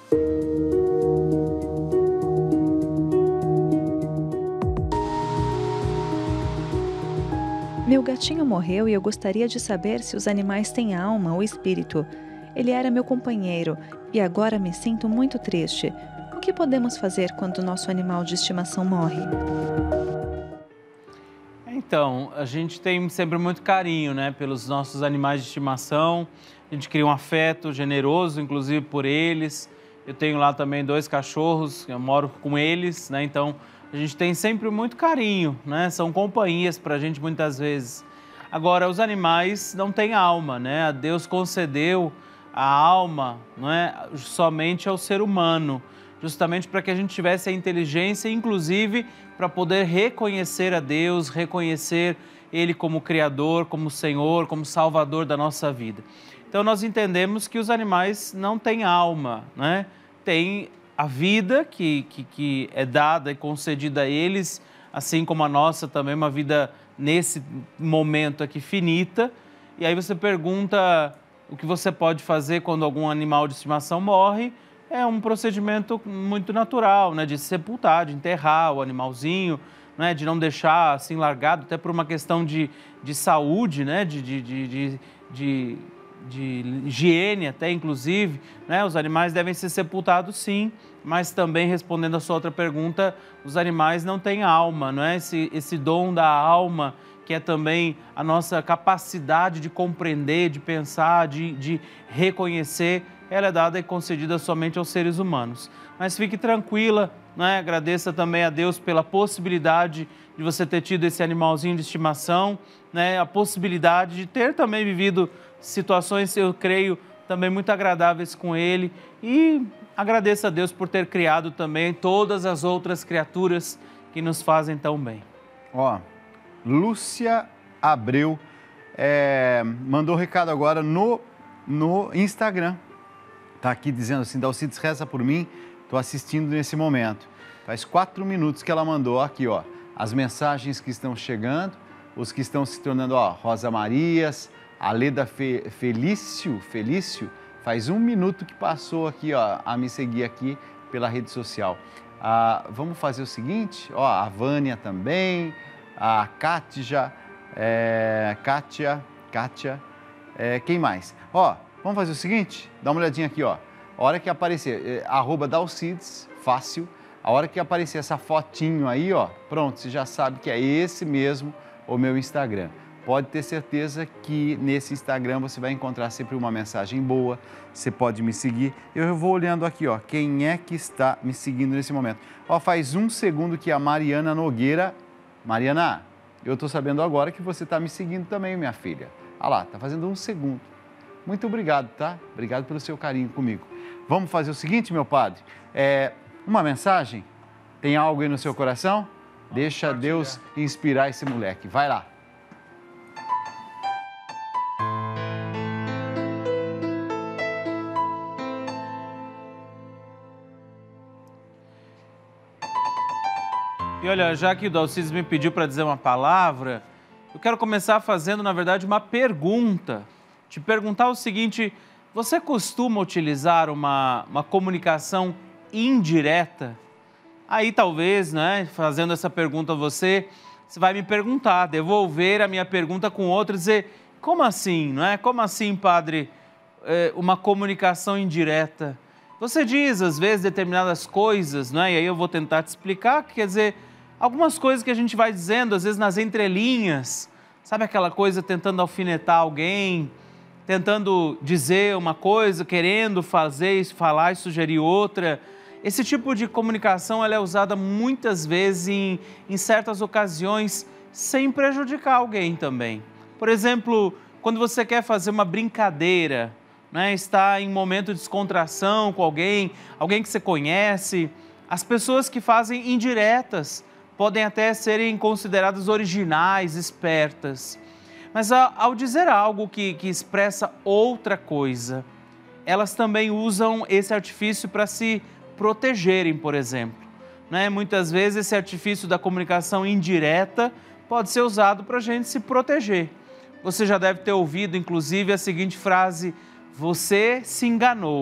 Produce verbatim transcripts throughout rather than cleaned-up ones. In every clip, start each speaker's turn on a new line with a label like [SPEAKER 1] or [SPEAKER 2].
[SPEAKER 1] Meu gatinho morreu e eu gostaria de saber se os animais têm alma ou espírito. Ele era meu companheiro e agora me sinto muito triste. O que podemos fazer quando nosso animal de estimação morre?
[SPEAKER 2] Então, a gente tem sempre muito carinho, né, pelos nossos animais de estimação. A gente cria um afeto generoso, inclusive, por eles. Eu tenho lá também dois cachorros, eu moro com eles, né, então a gente tem sempre muito carinho, né, são companhias para a gente muitas vezes. Agora, os animais não têm alma, né, Deus concedeu a alma, não é, somente ao ser humano, justamente para que a gente tivesse a inteligência, inclusive para poder reconhecer a Deus, reconhecer Ele como Criador, como Senhor, como Salvador da nossa vida. Então nós entendemos que os animais não têm alma, né? Tem a vida que, que, que é dada e concedida a eles, assim como a nossa também, uma vida nesse momento aqui finita. E aí você pergunta o que você pode fazer quando algum animal de estimação morre. É um procedimento muito natural, né, de sepultar, de enterrar o animalzinho, né, de não deixar assim largado, até por uma questão de, de saúde, né, de, de, de, de, de, de higiene até, inclusive, né, os animais devem ser sepultados sim, mas também, respondendo a sua outra pergunta, os animais não têm alma, não é? Esse, esse dom da alma, que é também a nossa capacidade de compreender, de pensar, de, de reconhecer, ela é dada e concedida somente aos seres humanos. Mas fique tranquila, né? Agradeça também a Deus pela possibilidade de você ter tido esse animalzinho de estimação, né? A possibilidade de ter também vivido situações, eu creio, também muito agradáveis com ele. E agradeça a Deus por ter criado também todas as outras criaturas que nos fazem tão bem.
[SPEAKER 3] Ó, Lúcia Abreu é, mandou recado agora no, no Instagram. Está aqui dizendo assim, Dalcides, reza por mim, estou assistindo nesse momento. Faz quatro minutos que ela mandou aqui, ó, as mensagens que estão chegando, os que estão se tornando, ó, Rosa Marias, a Leda Fe, Felício, Felício, faz um minuto que passou aqui, ó, a me seguir aqui pela rede social. Ah, vamos fazer o seguinte, ó, a Vânia também, a Kátia, é, Kátia, Kátia, é, quem mais? Ó, vamos fazer o seguinte, dá uma olhadinha aqui, ó. A hora que aparecer, é, arroba Dalcides, fácil, a hora que aparecer essa fotinho aí, ó, pronto, você já sabe que é esse mesmo o meu Instagram. Pode ter certeza que nesse Instagram você vai encontrar sempre uma mensagem boa, você pode me seguir. Eu vou olhando aqui, ó, quem é que está me seguindo nesse momento. Ó, faz um segundo que a Mariana Nogueira... Mariana, eu estou sabendo agora que você está me seguindo também, minha filha. Olha lá, está fazendo um segundo. Muito obrigado, tá? Obrigado pelo seu carinho comigo. Vamos fazer o seguinte, meu padre, é, uma mensagem? Tem algo aí no seu coração? Deixa Deus inspirar esse moleque. Vai lá.
[SPEAKER 2] E olha, já que o Dalcides me pediu para dizer uma palavra, eu quero começar fazendo, na verdade, uma pergunta. Te perguntar o seguinte, você costuma utilizar uma, uma comunicação indireta? Aí talvez, né, fazendo essa pergunta a você, você vai me perguntar, devolver a minha pergunta com outra, dizer, como assim, não é? Como assim, padre, é, uma comunicação indireta? Você diz, às vezes, determinadas coisas, não é? E aí eu vou tentar te explicar, quer dizer, algumas coisas que a gente vai dizendo, às vezes nas entrelinhas, sabe aquela coisa tentando alfinetar alguém, tentando dizer uma coisa, querendo fazer, falar e sugerir outra. Esse tipo de comunicação ela é usada muitas vezes em, em certas ocasiões sem prejudicar alguém também. Por exemplo, quando você quer fazer uma brincadeira, né, está em momento de descontração com alguém, alguém que você conhece, as pessoas que fazem indiretas podem até serem consideradas originais, espertas. Mas ao dizer algo que, que expressa outra coisa, elas também usam esse artifício para se protegerem, por exemplo. Né? Muitas vezes esse artifício da comunicação indireta pode ser usado para a gente se proteger. Você já deve ter ouvido, inclusive, a seguinte frase, você se enganou,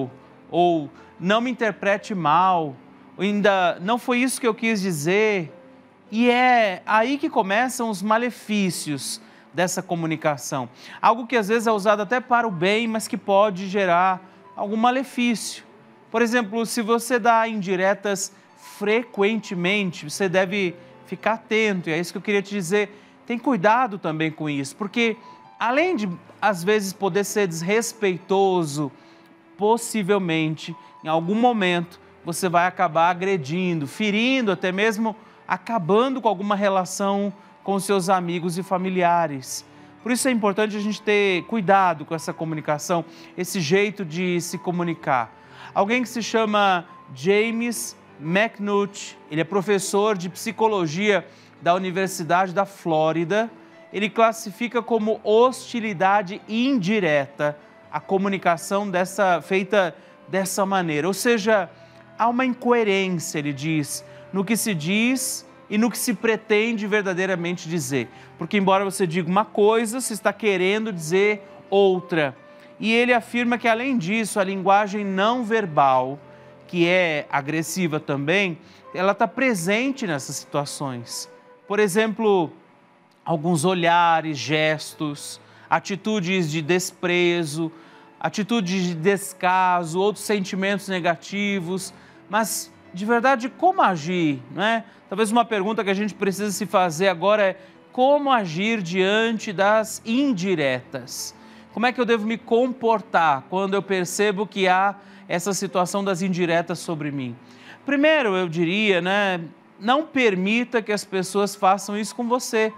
[SPEAKER 2] ou não me interprete mal, ou ainda não foi isso que eu quis dizer. E é aí que começam os malefícios dessa comunicação. Algo que às vezes é usado até para o bem, mas que pode gerar algum malefício. Por exemplo, se você dá indiretas frequentemente, você deve ficar atento, e é isso que eu queria te dizer. Tem cuidado também com isso, porque além de, às vezes, poder ser desrespeitoso, possivelmente, em algum momento, você vai acabar agredindo, ferindo, até mesmo acabando com alguma relação com seus amigos e familiares. Por isso é importante a gente ter cuidado com essa comunicação, esse jeito de se comunicar. Alguém que se chama James McNulty, ele é professor de psicologia da Universidade da Flórida, ele classifica como hostilidade indireta a comunicação dessa, feita dessa maneira. Ou seja, há uma incoerência, ele diz, no que se diz e no que se pretende verdadeiramente dizer. Porque embora você diga uma coisa, você está querendo dizer outra. E ele afirma que, além disso, a linguagem não verbal, que é agressiva também, ela está presente nessas situações. Por exemplo, alguns olhares, gestos, atitudes de desprezo, atitudes de descaso, outros sentimentos negativos. Mas, de verdade, como agir, né? Talvez uma pergunta que a gente precisa se fazer agora é: como agir diante das indiretas? Como é que eu devo me comportar quando eu percebo que há essa situação das indiretas sobre mim? Primeiro, eu diria, né, não permita que as pessoas façam isso com você.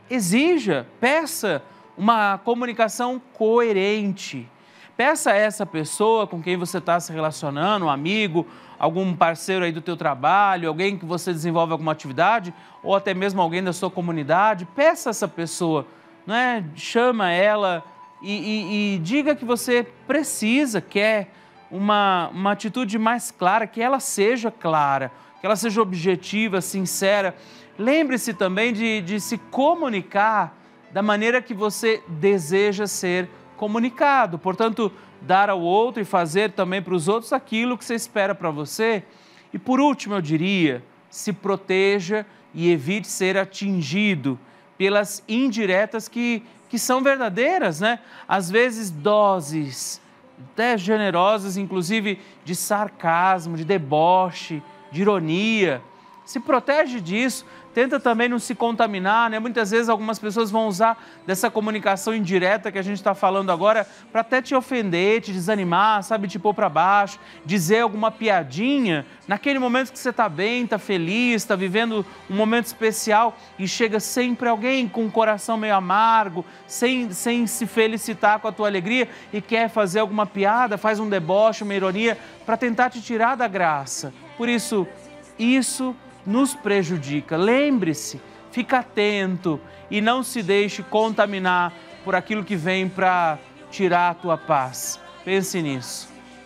[SPEAKER 2] Exija, peça uma comunicação coerente. Peça a essa pessoa com quem você está se relacionando, um amigo, algum parceiro aí do teu trabalho, alguém que você desenvolve alguma atividade, ou até mesmo alguém da sua comunidade, peça a essa pessoa, né, chama ela e, e, e diga que você precisa, quer uma, uma atitude mais clara, que ela seja clara, que ela seja objetiva, sincera. Lembre-se também de, de se comunicar da maneira que você deseja ser comunicado. Portanto, dar ao outro e fazer também para os outros aquilo que você espera para você. E por último, eu diria, se proteja e evite ser atingido pelas indiretas que, que são verdadeiras, né? Às vezes doses até generosas, inclusive de sarcasmo, de deboche, de ironia. Se protege disso, tenta também não se contaminar, né? Muitas vezes algumas pessoas vão usar dessa comunicação indireta que a gente está falando agora para até te ofender, te desanimar, sabe, te pôr para baixo, dizer alguma piadinha naquele momento que você está bem, está feliz, está vivendo um momento especial e chega sempre alguém com um coração meio amargo, sem, sem se felicitar com a tua alegria e quer fazer alguma piada, faz um deboche, uma ironia para tentar te tirar da graça. Por isso, isso nos prejudica. Lembre-se, fica atento e não se deixe contaminar por aquilo que vem para tirar a tua paz. Pense nisso.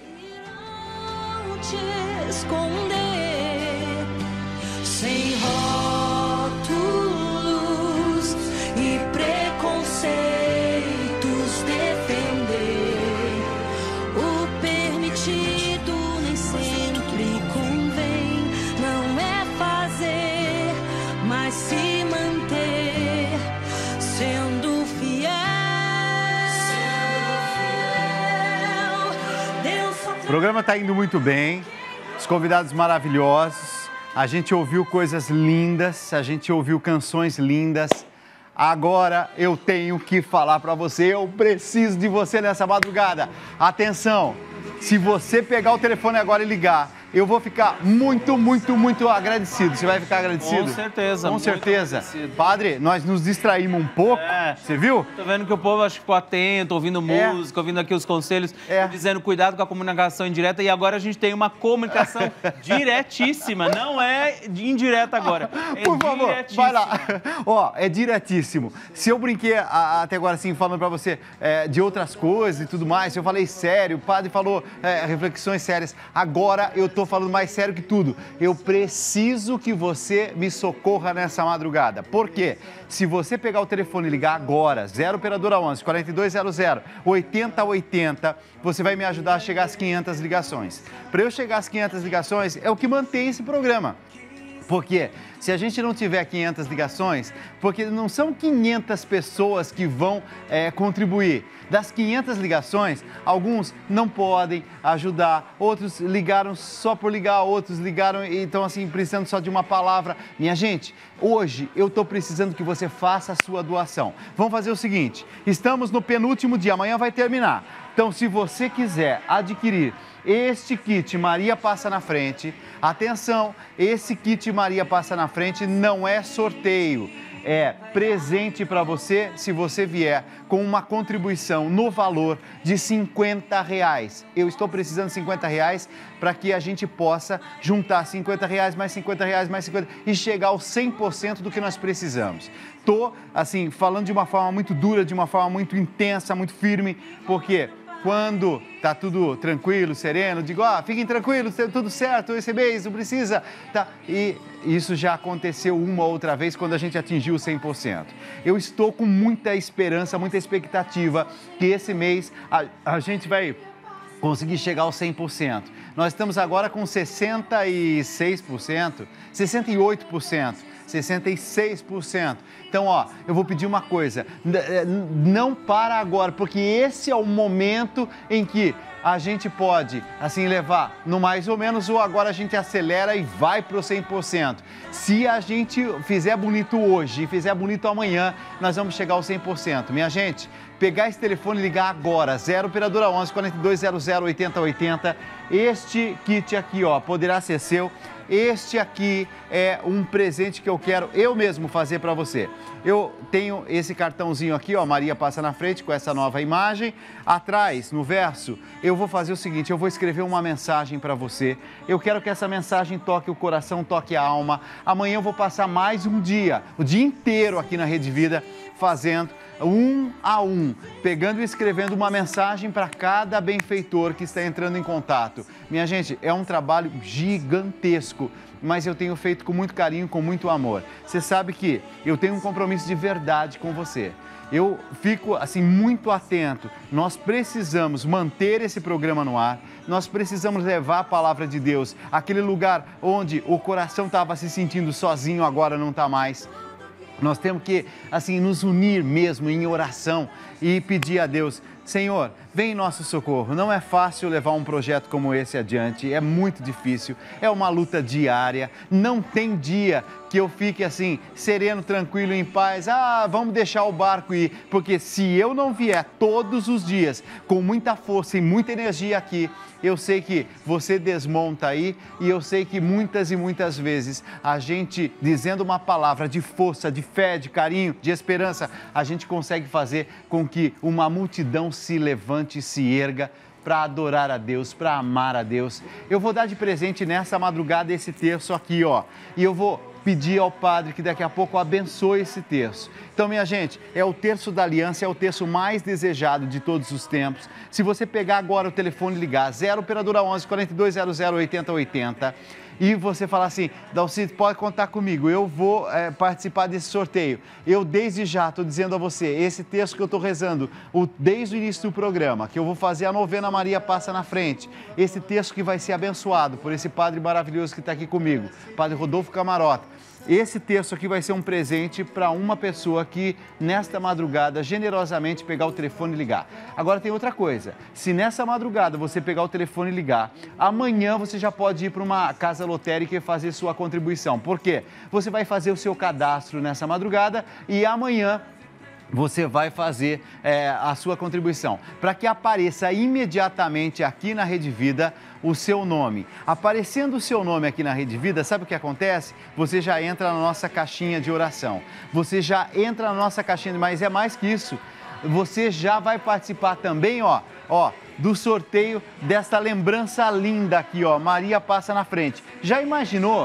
[SPEAKER 4] Não te esconder, sem rótulos e preconceitos, defender o permitido nem sempre convém. Não é mas se manter sendo fiel, Deus só...
[SPEAKER 3] O programa está indo muito bem, os convidados maravilhosos, a gente ouviu coisas lindas, a gente ouviu canções lindas. Agora eu tenho que falar para você, eu preciso de você nessa madrugada. Atenção, se você pegar o telefone agora e ligar, eu vou ficar muito, muito, muito agradecido. Você vai ficar agradecido?
[SPEAKER 2] Com certeza.
[SPEAKER 3] Com certeza. Padre, nós nos distraímos um pouco. É. Você viu?
[SPEAKER 2] Tô vendo que o povo acho que ficou atento, ouvindo é. música, ouvindo aqui os conselhos, é. dizendo cuidado com a comunicação indireta. E agora a gente tem uma comunicação diretíssima. Não é indireta agora. É
[SPEAKER 3] Por favor, vai lá. Ó, é diretíssimo. Se eu brinquei a, até agora assim, falando pra você é, de outras coisas e tudo mais, se eu falei sério, o padre falou é, reflexões sérias, agora eu tô estou falando mais sério que tudo. Eu preciso que você me socorra nessa madrugada. Por quê? Se você pegar o telefone e ligar agora, zero operadora onze, quarenta e dois zero zero, oitenta oitenta, você vai me ajudar a chegar às quinhentas ligações. Para eu chegar às quinhentas ligações, é o que mantém esse programa. Porque se a gente não tiver quinhentas ligações, porque não são quinhentas pessoas que vão é, contribuir. Das quinhentas ligações, alguns não podem ajudar, outros ligaram só por ligar, outros ligaram e estão assim, precisando só de uma palavra. Minha gente, hoje eu estou precisando que você faça a sua doação. Vamos fazer o seguinte, estamos no penúltimo dia, amanhã vai terminar. Então, se você quiser adquirir este kit Maria Passa na Frente, atenção, esse kit Maria Passa na Frente não é sorteio, é presente para você se você vier com uma contribuição no valor de cinquenta reais. Eu estou precisando de cinquenta reais para que a gente possa juntar cinquenta reais, mais cinquenta reais, mais cinquenta e chegar aos cem por cento do que nós precisamos. Estou, assim, falando de uma forma muito dura, de uma forma muito intensa, muito firme, porque quando tá tudo tranquilo, sereno, digo, ah, fiquem tranquilos, tudo certo, esse mês não precisa, tá? E isso já aconteceu uma outra vez quando a gente atingiu o cem por cento. Eu estou com muita esperança, muita expectativa que esse mês a, a gente vai conseguir chegar aos cem por cento. Nós estamos agora com sessenta e seis por cento, sessenta e oito por cento. sessenta e seis por cento. Então, ó, eu vou pedir uma coisa, não para agora, porque esse é o momento em que a gente pode, assim, levar no mais ou menos, ou agora a gente acelera e vai para o cem por cento. Se a gente fizer bonito hoje e fizer bonito amanhã, nós vamos chegar ao cem por cento. Minha gente, pegar esse telefone e ligar agora, zero operadora onze, quarenta e dois zero zero, oitenta oitenta, este kit aqui, ó, poderá ser seu. Este aqui é um presente que eu quero eu mesmo fazer para você. Eu tenho esse cartãozinho aqui, ó, Maria Passa na Frente, com essa nova imagem. Atrás, no verso, eu vou fazer o seguinte, eu vou escrever uma mensagem para você. Eu quero que essa mensagem toque o coração, toque a alma. Amanhã eu vou passar mais um dia, o dia inteiro aqui na Rede Vida, fazendo um a um, pegando e escrevendo uma mensagem para cada benfeitor que está entrando em contato. Minha gente, é um trabalho gigantesco, mas eu tenho feito com muito carinho, com muito amor. Você sabe que eu tenho um compromisso de verdade com você. Eu fico, assim, muito atento. Nós precisamos manter esse programa no ar, nós precisamos levar a palavra de Deus àquele lugar onde o coração estava se sentindo sozinho, agora não está mais. Nós temos que, assim, nos unir mesmo em oração e pedir a Deus, Senhor, vem em nosso socorro. Não é fácil levar um projeto como esse adiante, é muito difícil, é uma luta diária, não tem dia que eu fique assim, sereno, tranquilo, em paz, ah, vamos deixar o barco ir, porque se eu não vier todos os dias com muita força e muita energia aqui, eu sei que você desmonta aí e eu sei que muitas e muitas vezes a gente, dizendo uma palavra de força, de fé, de carinho, de esperança, a gente consegue fazer com que uma multidão se levante e se erga para adorar a Deus, para amar a Deus. Eu vou dar de presente nessa madrugada esse terço aqui, ó, e eu vou pedir ao Padre que daqui a pouco abençoe esse terço. Então, minha gente, é o terço da aliança, é o terço mais desejado de todos os tempos. Se você pegar agora o telefone e ligar, zero operadora onze, quarenta e dois zero zero, oitenta oitenta, e você falar assim, Dalcide, pode contar comigo, eu vou é, participar desse sorteio. Eu, desde já, estou dizendo a você, esse texto que eu estou rezando, o, desde o início do programa, que eu vou fazer a novena Maria Passa na Frente, esse texto que vai ser abençoado por esse padre maravilhoso que está aqui comigo, Padre Rodolfo Camarota. Esse texto aqui vai ser um presente para uma pessoa que, nesta madrugada, generosamente pegar o telefone e ligar. Agora tem outra coisa, se nessa madrugada você pegar o telefone e ligar, amanhã você já pode ir para uma casa lotérica e fazer sua contribuição. Por quê? Você vai fazer o seu cadastro nessa madrugada e amanhã você vai fazer é, a sua contribuição, para que apareça imediatamente aqui na Rede Vida o seu nome. Aparecendo o seu nome aqui na Rede Vida, sabe o que acontece? Você já entra na nossa caixinha de oração, você já entra na nossa caixinha, mas é mais que isso, você já vai participar também, ó, ó, do sorteio dessa lembrança linda aqui, ó, Maria Passa na Frente. Já imaginou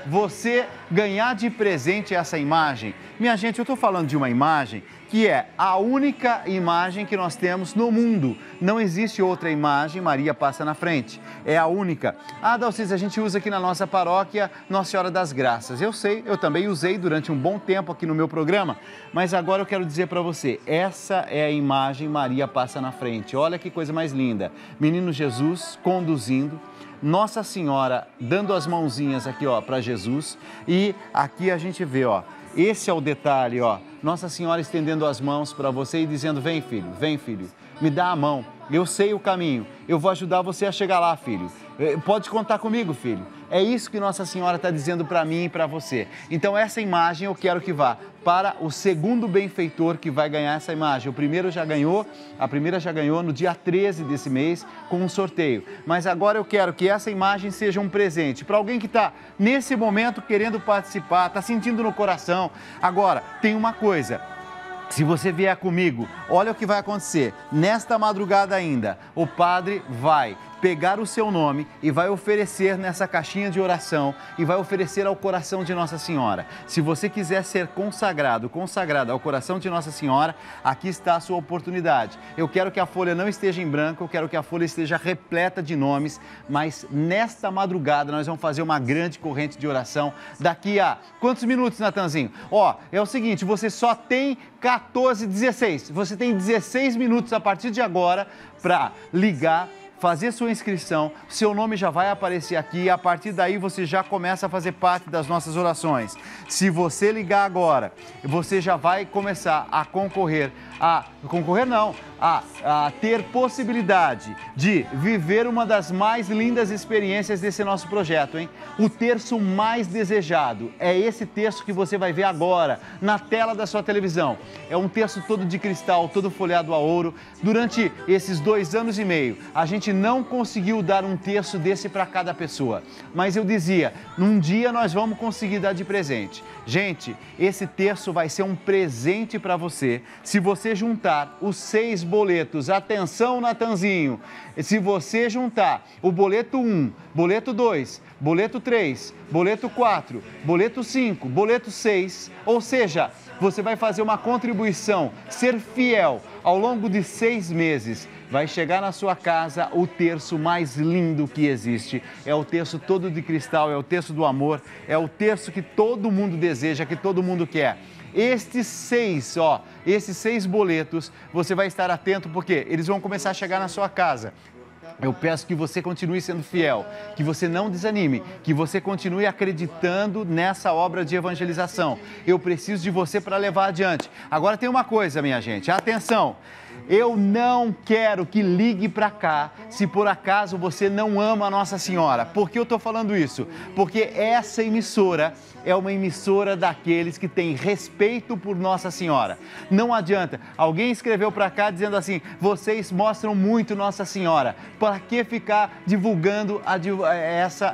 [SPEAKER 3] você ganhar de presente essa imagem. Minha gente, eu estou falando de uma imagem que é a única imagem que nós temos no mundo. Não existe outra imagem, Maria passa na frente. É a única. Ah, Dalcis, a gente usa aqui na nossa paróquia Nossa Senhora das Graças. Eu sei, eu também usei durante um bom tempo aqui no meu programa, mas agora eu quero dizer para você, essa é a imagem Maria passa na frente. Olha que coisa mais linda. Menino Jesus conduzindo, Nossa Senhora dando as mãozinhas aqui, ó, para Jesus, e aqui a gente vê, ó, esse é o detalhe, ó, Nossa Senhora estendendo as mãos para você e dizendo, vem filho, vem filho, me dá a mão, eu sei o caminho, eu vou ajudar você a chegar lá, filho, pode contar comigo, filho. É isso que Nossa Senhora está dizendo para mim e para você. Então essa imagem eu quero que vá para o segundo benfeitor que vai ganhar essa imagem. O primeiro já ganhou, a primeira já ganhou no dia treze desse mês com um sorteio. Mas agora eu quero que essa imagem seja um presente para alguém que está nesse momento querendo participar, está sentindo no coração. Agora, tem uma coisa. Se você vier comigo, olha o que vai acontecer. Nesta madrugada ainda, o padre vai pegar o seu nome e vai oferecer nessa caixinha de oração e vai oferecer ao coração de Nossa Senhora. Se você quiser ser consagrado, consagrada ao coração de Nossa Senhora, aqui está a sua oportunidade. Eu quero que a folha não esteja em branco, eu quero que a folha esteja repleta de nomes, mas nesta madrugada nós vamos fazer uma grande corrente de oração daqui a quantos minutos, Natanzinho? Ó, é o seguinte, você só tem quatorze, dezesseis, você tem dezesseis minutos a partir de agora para ligar, fazer sua inscrição, seu nome já vai aparecer aqui e a partir daí você já começa a fazer parte das nossas orações. Se você ligar agora, você já vai começar a concorrer, a concorrer não, a, a ter possibilidade de viver uma das mais lindas experiências desse nosso projeto, hein? O terço mais desejado é esse terço que você vai ver agora na tela da sua televisão. É um terço todo de cristal, todo folheado a ouro. Durante esses dois anos e meio, a gente não conseguiu dar um terço desse para cada pessoa. Mas eu dizia, num dia nós vamos conseguir dar de presente. Gente, esse terço vai ser um presente para você se você juntar os seis boletos. Atenção, Natanzinho, se você juntar o boleto um, boleto dois, boleto três, boleto quatro, boleto cinco, boleto seis, ou seja, você vai fazer uma contribuição, ser fiel ao longo de seis meses. Vai chegar na sua casa o terço mais lindo que existe. É o terço todo de cristal, é o terço do amor, é o terço que todo mundo deseja, que todo mundo quer. Estes seis, ó, esses seis boletos, você vai estar atento porque eles vão começar a chegar na sua casa. Eu peço que você continue sendo fiel, que você não desanime, que você continue acreditando nessa obra de evangelização. Eu preciso de você para levar adiante. Agora tem uma coisa, minha gente, atenção! Eu não quero que ligue para cá se por acaso você não ama a Nossa Senhora. Por que eu estou falando isso? Porque essa emissora é uma emissora daqueles que têm respeito por Nossa Senhora. Não adianta. Alguém escreveu para cá dizendo assim, vocês mostram muito Nossa Senhora. Para que ficar divulgando a, essa,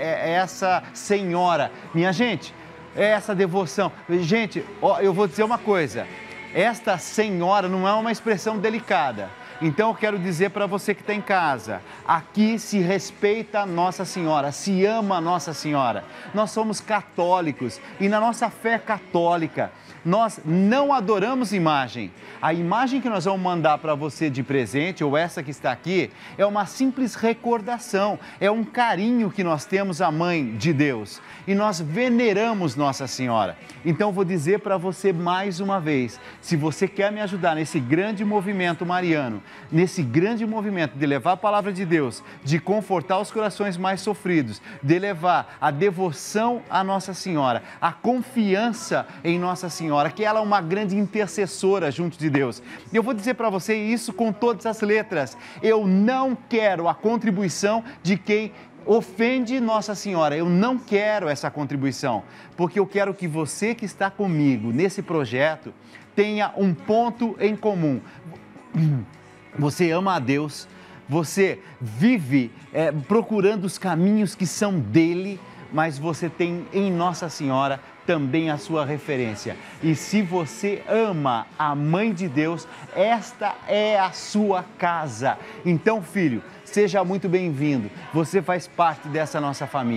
[SPEAKER 3] essa senhora? Minha gente, essa devoção. Gente, ó, eu vou dizer uma coisa. Esta senhora não é uma expressão delicada. Então eu quero dizer para você que está em casa, aqui se respeita a Nossa Senhora, se ama a Nossa Senhora. Nós somos católicos e na nossa fé católica nós não adoramos imagem. A imagem que nós vamos mandar para você de presente, ou essa que está aqui, é uma simples recordação, é um carinho que nós temos à Mãe de Deus. E nós veneramos Nossa Senhora. Então vou dizer para você mais uma vez, se você quer me ajudar nesse grande movimento mariano, nesse grande movimento de levar a palavra de Deus, de confortar os corações mais sofridos, de levar a devoção à Nossa Senhora, a confiança em Nossa Senhora, que ela é uma grande intercessora junto de Deus. E eu vou dizer para você isso com todas as letras. Eu não quero a contribuição de quem ofende Nossa Senhora. Eu não quero essa contribuição, porque eu quero que você que está comigo nesse projeto tenha um ponto em comum. Você ama a Deus, você vive é, procurando os caminhos que são dele, mas você tem em Nossa Senhora também a sua referência. E se você ama a Mãe de Deus, esta é a sua casa. Então, filho, seja muito bem-vindo. Você faz parte dessa nossa família.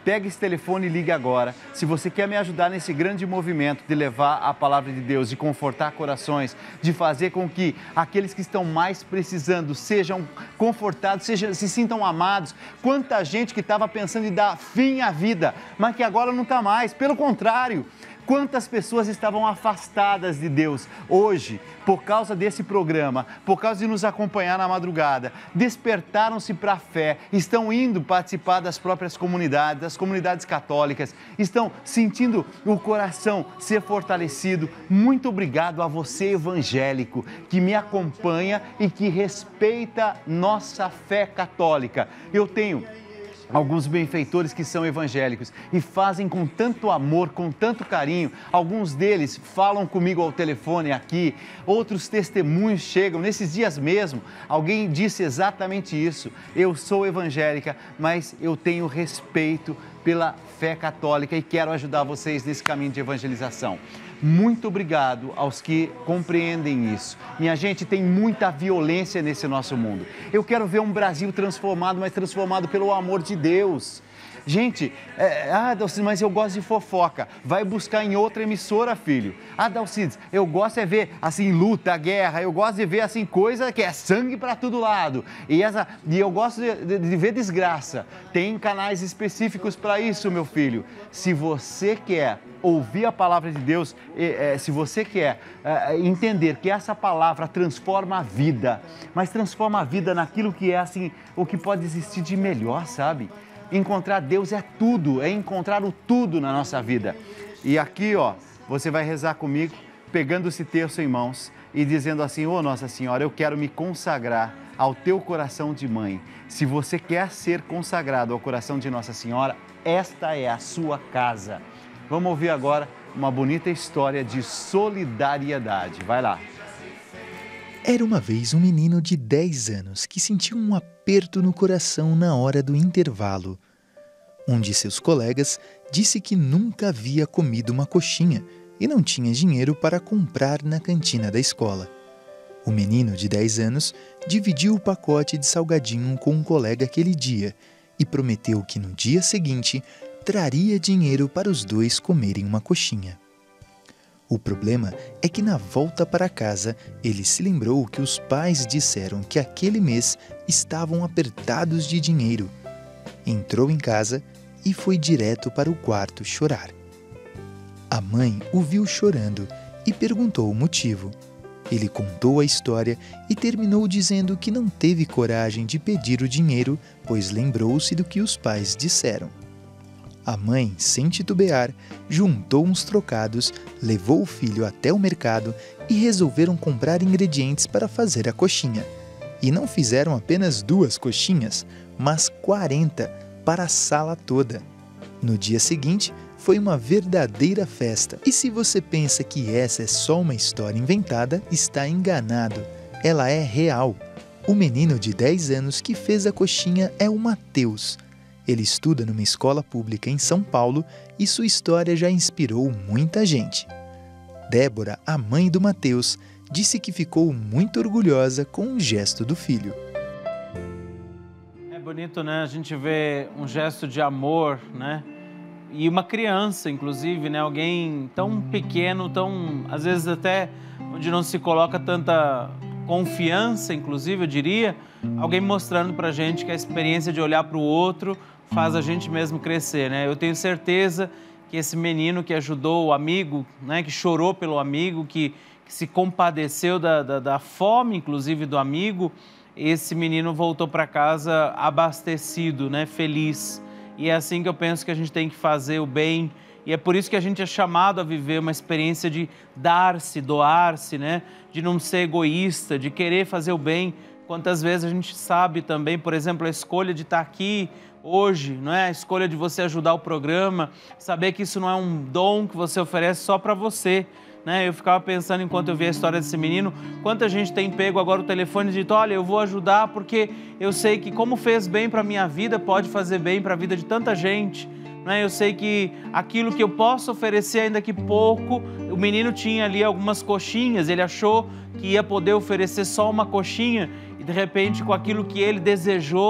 [SPEAKER 3] Pega esse telefone e liga agora. Se você quer me ajudar nesse grande movimento de levar a palavra de Deus, de confortar corações, de fazer com que aqueles que estão mais precisando sejam confortados, sejam, se sintam amados. Quanta gente que estava pensando em dar fim à vida, mas que agora não está mais. Pelo contrário, quantas pessoas estavam afastadas de Deus hoje, por causa desse programa, por causa de nos acompanhar na madrugada, despertaram-se para a fé, estão indo participar das próprias comunidades, das comunidades católicas, estão sentindo o coração ser fortalecido. Muito obrigado a você, evangélico, que me acompanha e que respeita nossa fé católica. Eu tenho alguns benfeitores que são evangélicos e fazem com tanto amor, com tanto carinho. Alguns deles falam comigo ao telefone aqui, outros testemunhos chegam. Nesses dias mesmo, alguém disse exatamente isso. Eu sou evangélica, mas eu tenho respeito pela fé católica e quero ajudar vocês nesse caminho de evangelização. Muito obrigado aos que compreendem isso. Minha gente, tem muita violência nesse nosso mundo. Eu quero ver um Brasil transformado, mas transformado pelo amor de Deus. Gente, é, ah, Dalcides, mas eu gosto de fofoca. Vai buscar em outra emissora, filho. Ah, Dalcides, eu gosto é ver, assim, luta, guerra. Eu gosto de ver, assim, coisa que é sangue para todo lado. E, essa, e eu gosto de, de, de ver desgraça. Tem canais específicos para isso, meu filho. Se você quer ouvir a palavra de Deus, é, é, se você quer é, entender que essa palavra transforma a vida, mas transforma a vida naquilo que é, assim, o que pode existir de melhor, sabe? Encontrar Deus é tudo, é encontrar o tudo na nossa vida. E aqui, ó, você vai rezar comigo, pegando esse terço em mãos e dizendo assim: ô Nossa Senhora, eu quero me consagrar ao teu coração de mãe. Se você quer ser consagrado ao coração de Nossa Senhora, esta é a sua casa. Vamos ouvir agora uma bonita história de solidariedade. Vai lá.
[SPEAKER 5] Era uma vez um menino de dez anos que sentiu um aperto no coração na hora do intervalo. Um de seus colegas disse que nunca havia comido uma coxinha e não tinha dinheiro para comprar na cantina da escola. O menino de dez anos dividiu o pacote de salgadinho com um colega aquele dia e prometeu que no dia seguinte traria dinheiro para os dois comerem uma coxinha. O problema é que na volta para casa, ele se lembrou que os pais disseram que aquele mês estavam apertados de dinheiro. Entrou em casa e foi direto para o quarto chorar. A mãe o viu chorando e perguntou o motivo. Ele contou a história e terminou dizendo que não teve coragem de pedir o dinheiro, pois lembrou-se do que os pais disseram. A mãe, sem titubear, juntou uns trocados, levou o filho até o mercado e resolveram comprar ingredientes para fazer a coxinha. E não fizeram apenas duas coxinhas, mas quarenta para a sala toda. No dia seguinte, foi uma verdadeira festa. E se você pensa que essa é só uma história inventada, está enganado. Ela é real. O menino de dez anos que fez a coxinha é o Mateus. Ele estuda numa escola pública em São Paulo e sua história já inspirou muita gente. Débora, a mãe do Mateus, disse que ficou muito orgulhosa com o gesto do filho.
[SPEAKER 2] É bonito, né? A gente vê um gesto de amor, né? E uma criança, inclusive, né? Alguém tão pequeno, tão, às vezes até onde não se coloca tanta confiança, inclusive, eu diria, alguém mostrando pra gente que a experiência de olhar para o outro faz a gente mesmo crescer, né? Eu tenho certeza que esse menino que ajudou o amigo, né? Que chorou pelo amigo, que, que se compadeceu da, da, da fome, inclusive, do amigo, esse menino voltou para casa abastecido, né? Feliz. E é assim que eu penso que a gente tem que fazer o bem. E é por isso que a gente é chamado a viver uma experiência de dar-se, doar-se, né? De não ser egoísta, de querer fazer o bem. Quantas vezes a gente sabe também, por exemplo, a escolha de estar aqui hoje, não é? A escolha de você ajudar o programa, saber que isso não é um dom que você oferece só para você, né? Eu ficava pensando, enquanto eu via a história desse menino, quanta gente tem pego agora o telefone e dito: olha, eu vou ajudar porque eu sei que como fez bem para a minha vida, pode fazer bem para a vida de tanta gente. Eu sei que aquilo que eu posso oferecer, ainda que pouco, o menino tinha ali algumas coxinhas, ele achou que ia poder oferecer só uma coxinha e de repente com aquilo que ele desejou,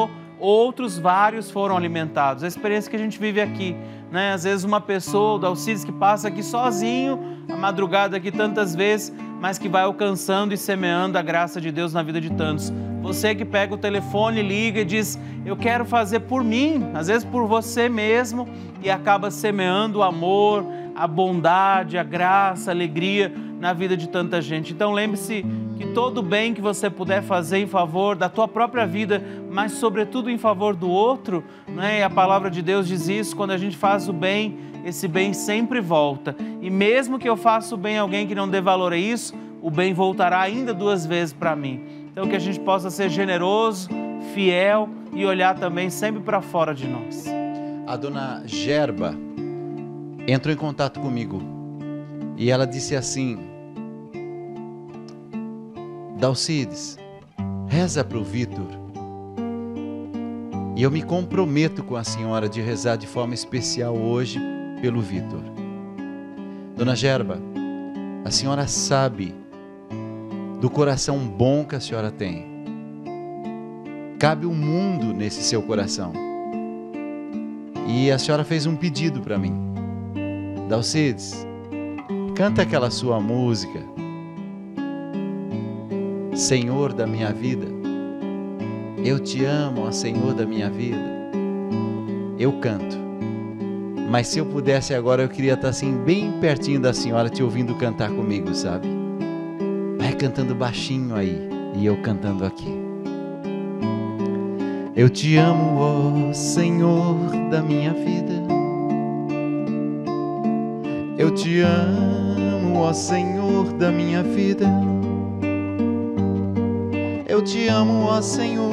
[SPEAKER 2] outros vários foram alimentados. A experiência que a gente vive aqui, né? Às vezes uma pessoa, o Dalcides, que passa aqui sozinho, a madrugada aqui tantas vezes, mas que vai alcançando e semeando a graça de Deus na vida de tantos. Você que pega o telefone, liga e diz, eu quero fazer por mim, às vezes por você mesmo, e acaba semeando o amor, a bondade, a graça, a alegria na vida de tanta gente. Então lembre-se que todo o bem que você puder fazer em favor da tua própria vida, mas sobretudo em favor do outro, né? E a palavra de Deus diz isso, quando a gente faz o bem, esse bem sempre volta. E mesmo que eu faça o bem a alguém que não dê valor a isso, o bem voltará ainda duas vezes para mim. Então que a gente possa ser generoso, fiel e olhar também sempre para fora de nós.
[SPEAKER 6] A dona Gerba entrou em contato comigo e ela disse assim, Dalcides, reza para o Vitor. E eu me comprometo com a senhora de rezar de forma especial hoje pelo Vitor. Dona Gerba, a senhora sabe do coração bom que a senhora tem. Cabe o mundo nesse seu coração. E a senhora fez um pedido para mim. Dalcides, canta aquela sua música, Senhor da minha vida. Eu te amo, ó Senhor da minha vida. Eu canto. Mas se eu pudesse agora, eu queria estar assim, bem pertinho da senhora, te ouvindo cantar comigo, sabe? Vai cantando baixinho aí, e eu cantando aqui. Eu te amo, ó Senhor da minha vida. Eu te amo, ó Senhor da minha vida. Eu te amo, ó Senhor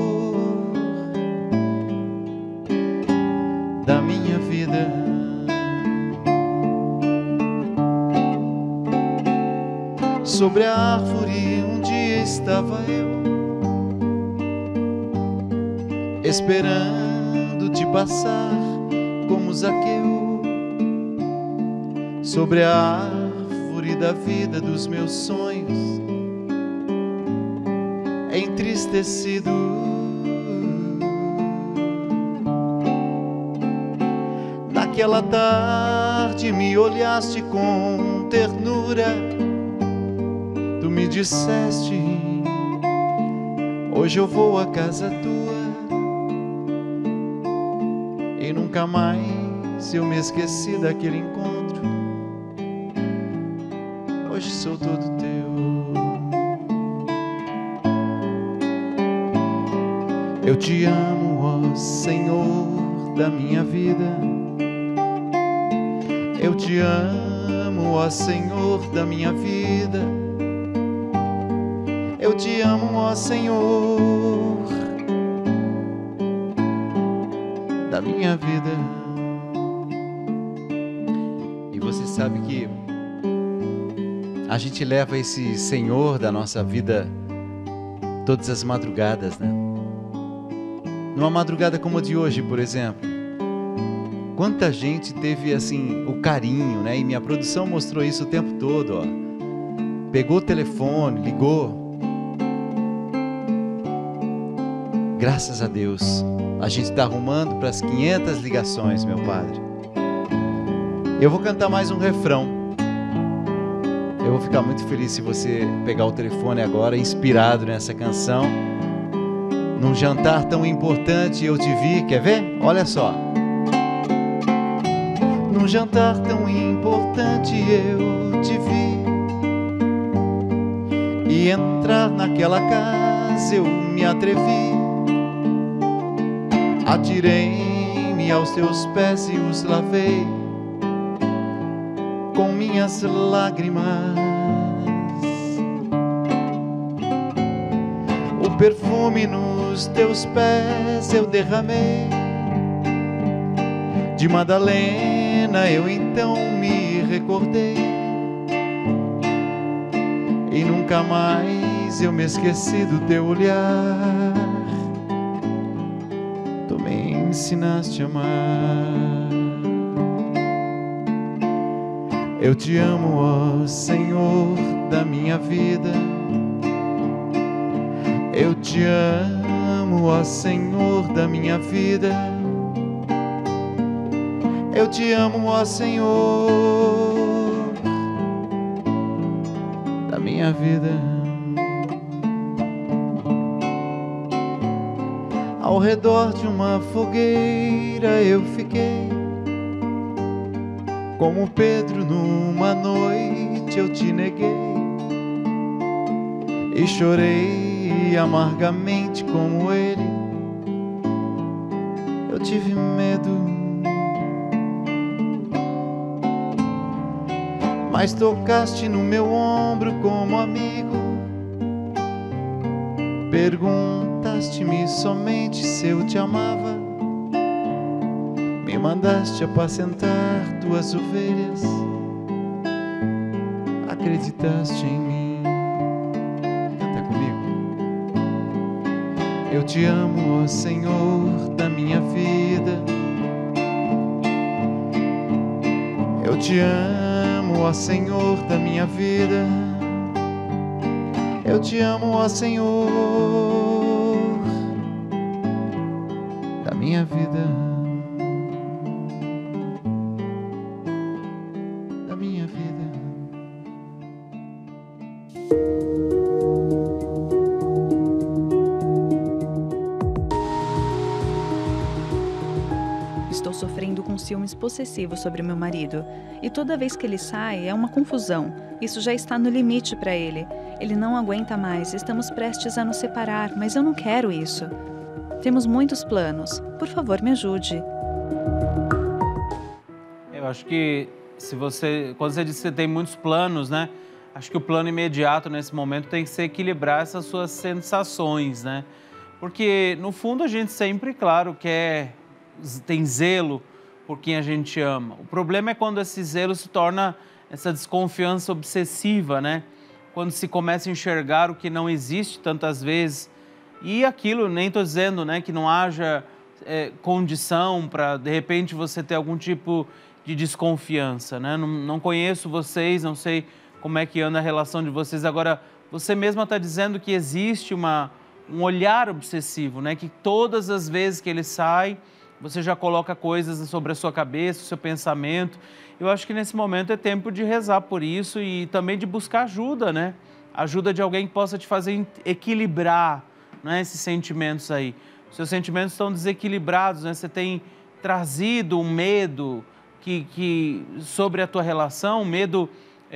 [SPEAKER 6] da minha vida. Sobre a árvore um dia estava eu, esperando te passar como Zaqueu. Sobre a árvore da vida dos meus sonhos, entristecido. Naquela tarde me olhaste com ternura. Tu me disseste, hoje eu vou à casa tua. E nunca mais eu me esqueci daquele encontro. Hoje sou todo teu. Eu te amo, ó Senhor da minha vida. Eu te amo, ó Senhor da minha vida. Eu te amo, ó Senhor da minha vida. E você sabe que a gente leva esse Senhor da nossa vida todas as madrugadas, né? Numa madrugada como a de hoje, por exemplo, quanta gente teve assim o carinho, né? E minha produção mostrou isso o tempo todo, ó. Pegou o telefone, ligou. Graças a Deus, a gente está arrumando para as quinhentas ligações, meu padre. Eu vou cantar mais um refrão. Eu vou ficar muito feliz se você pegar o telefone agora, inspirado nessa canção. Num jantar tão importante eu te vi, quer ver? Olha só. Num jantar tão importante eu te vi, e entrar naquela casa eu me atrevi. Atirei-me aos teus pés e os lavei com minhas lágrimas. O perfume nos teus pés eu derramei. De Madalena eu então me recordei, e nunca mais eu me esqueci do teu olhar. Tu me ensinaste a amar. Eu te amo, ó Senhor da minha vida. Eu te amo, amo, ó Senhor da minha vida. Eu te amo, ó Senhor da minha vida. Ao redor de uma fogueira eu fiquei, como Pedro numa noite eu te neguei, e chorei amargamente como ele. Eu tive medo, mas tocaste no meu ombro como amigo. Perguntaste-me somente se eu te amava. Me mandaste apacentar tuas ovelhas. Acreditaste em mim. Canta comigo. Eu te amo, ó Senhor da minha vida. Eu te amo, ó Senhor da minha vida. Eu te amo, ó Senhor da minha vida, da minha vida.
[SPEAKER 1] Estou sofrendo com ciúmes possessivos sobre meu marido. E toda vez que ele sai, é uma confusão. Isso já está no limite para ele. Ele não aguenta mais. Estamos prestes a nos separar, mas eu não quero isso. Temos muitos planos. Por favor, me ajude.
[SPEAKER 2] Eu acho que se você, quando você diz que você tem muitos planos, né? Acho que o plano imediato nesse momento tem que ser equilibrar essas suas sensações, né? Porque no fundo a gente sempre, claro, quer, tem zelo por quem a gente ama. O problema é quando esse zelo se torna essa desconfiança obsessiva, né? Quando se começa a enxergar o que não existe tantas vezes. E aquilo, nem estou dizendo, né, que não haja é, condição para, de repente, você ter algum tipo de desconfiança, né? Não, não conheço vocês, não sei como é que anda a relação de vocês. Agora, você mesma está dizendo que existe uma, um olhar obsessivo, né? Que todas as vezes que ele sai, você já coloca coisas sobre a sua cabeça, o seu pensamento. Eu acho que nesse momento é tempo de rezar por isso e também de buscar ajuda, né? Ajuda de alguém que possa te fazer equilibrar, né, esses sentimentos aí. Os seus sentimentos estão desequilibrados, né? Você tem trazido um medo que, que, sobre a tua relação, um medo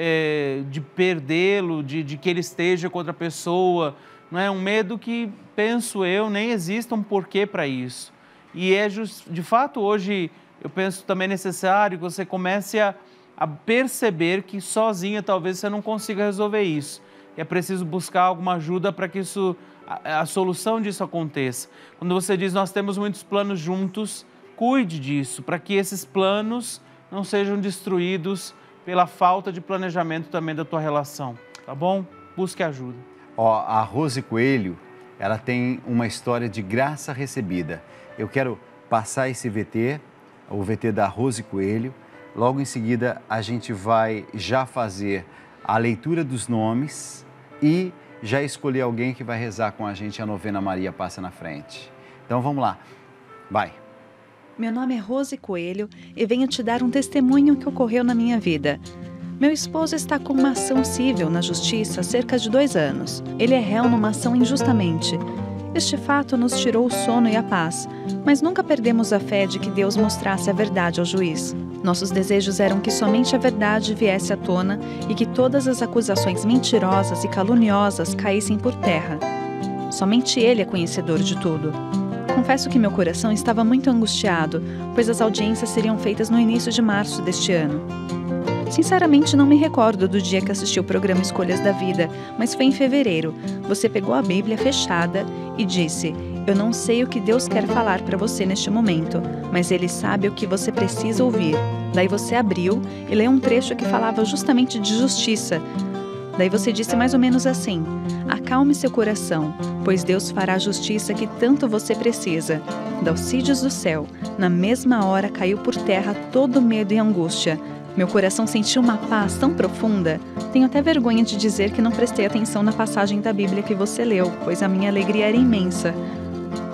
[SPEAKER 2] é, de perdê-lo, de, de que ele esteja com outra pessoa. Não é? Um medo que, penso eu, nem existe um porquê para isso. E é just, de fato hoje, eu penso também necessário que você comece a, a perceber que sozinha talvez você não consiga resolver isso. E é preciso buscar alguma ajuda para que isso, a, a solução disso aconteça. Quando você diz nós temos muitos planos juntos, cuide disso, para que esses planos não sejam destruídos pela falta de planejamento também da tua relação, tá bom? Busque ajuda.
[SPEAKER 3] Ó, a Rose Coelho, ela tem uma história de graça recebida. Eu quero passar esse V T, o V T da Rose Coelho. Logo em seguida, a gente vai já fazer a leitura dos nomes e já escolher alguém que vai rezar com a gente a novena Maria Passa na Frente. Então, vamos lá. Vai.
[SPEAKER 1] Meu nome é Rose Coelho e venho te dar um testemunho que ocorreu na minha vida. Meu esposo está com uma ação civil na justiça há cerca de dois anos. Ele é réu numa ação injustamente. Este fato nos tirou o sono e a paz, mas nunca perdemos a fé de que Deus mostrasse a verdade ao juiz. Nossos desejos eram que somente a verdade viesse à tona e que todas as acusações mentirosas e caluniosas caíssem por terra. Somente Ele é conhecedor de tudo. Confesso que meu coração estava muito angustiado, pois as audiências seriam feitas no início de março deste ano. Sinceramente, não me recordo do dia que assisti o programa Escolhas da Vida, mas foi em fevereiro. Você pegou a Bíblia fechada e disse: eu não sei o que Deus quer falar para você neste momento, mas Ele sabe o que você precisa ouvir. Daí você abriu e leu um trecho que falava justamente de justiça. Daí você disse mais ou menos assim: acalme seu coração, pois Deus fará a justiça que tanto você precisa. Dalcídios do céu, na mesma hora caiu por terra todo medo e angústia. Meu coração sentiu uma paz tão profunda. Tenho até vergonha de dizer que não prestei atenção na passagem da Bíblia que você leu, pois a minha alegria era imensa.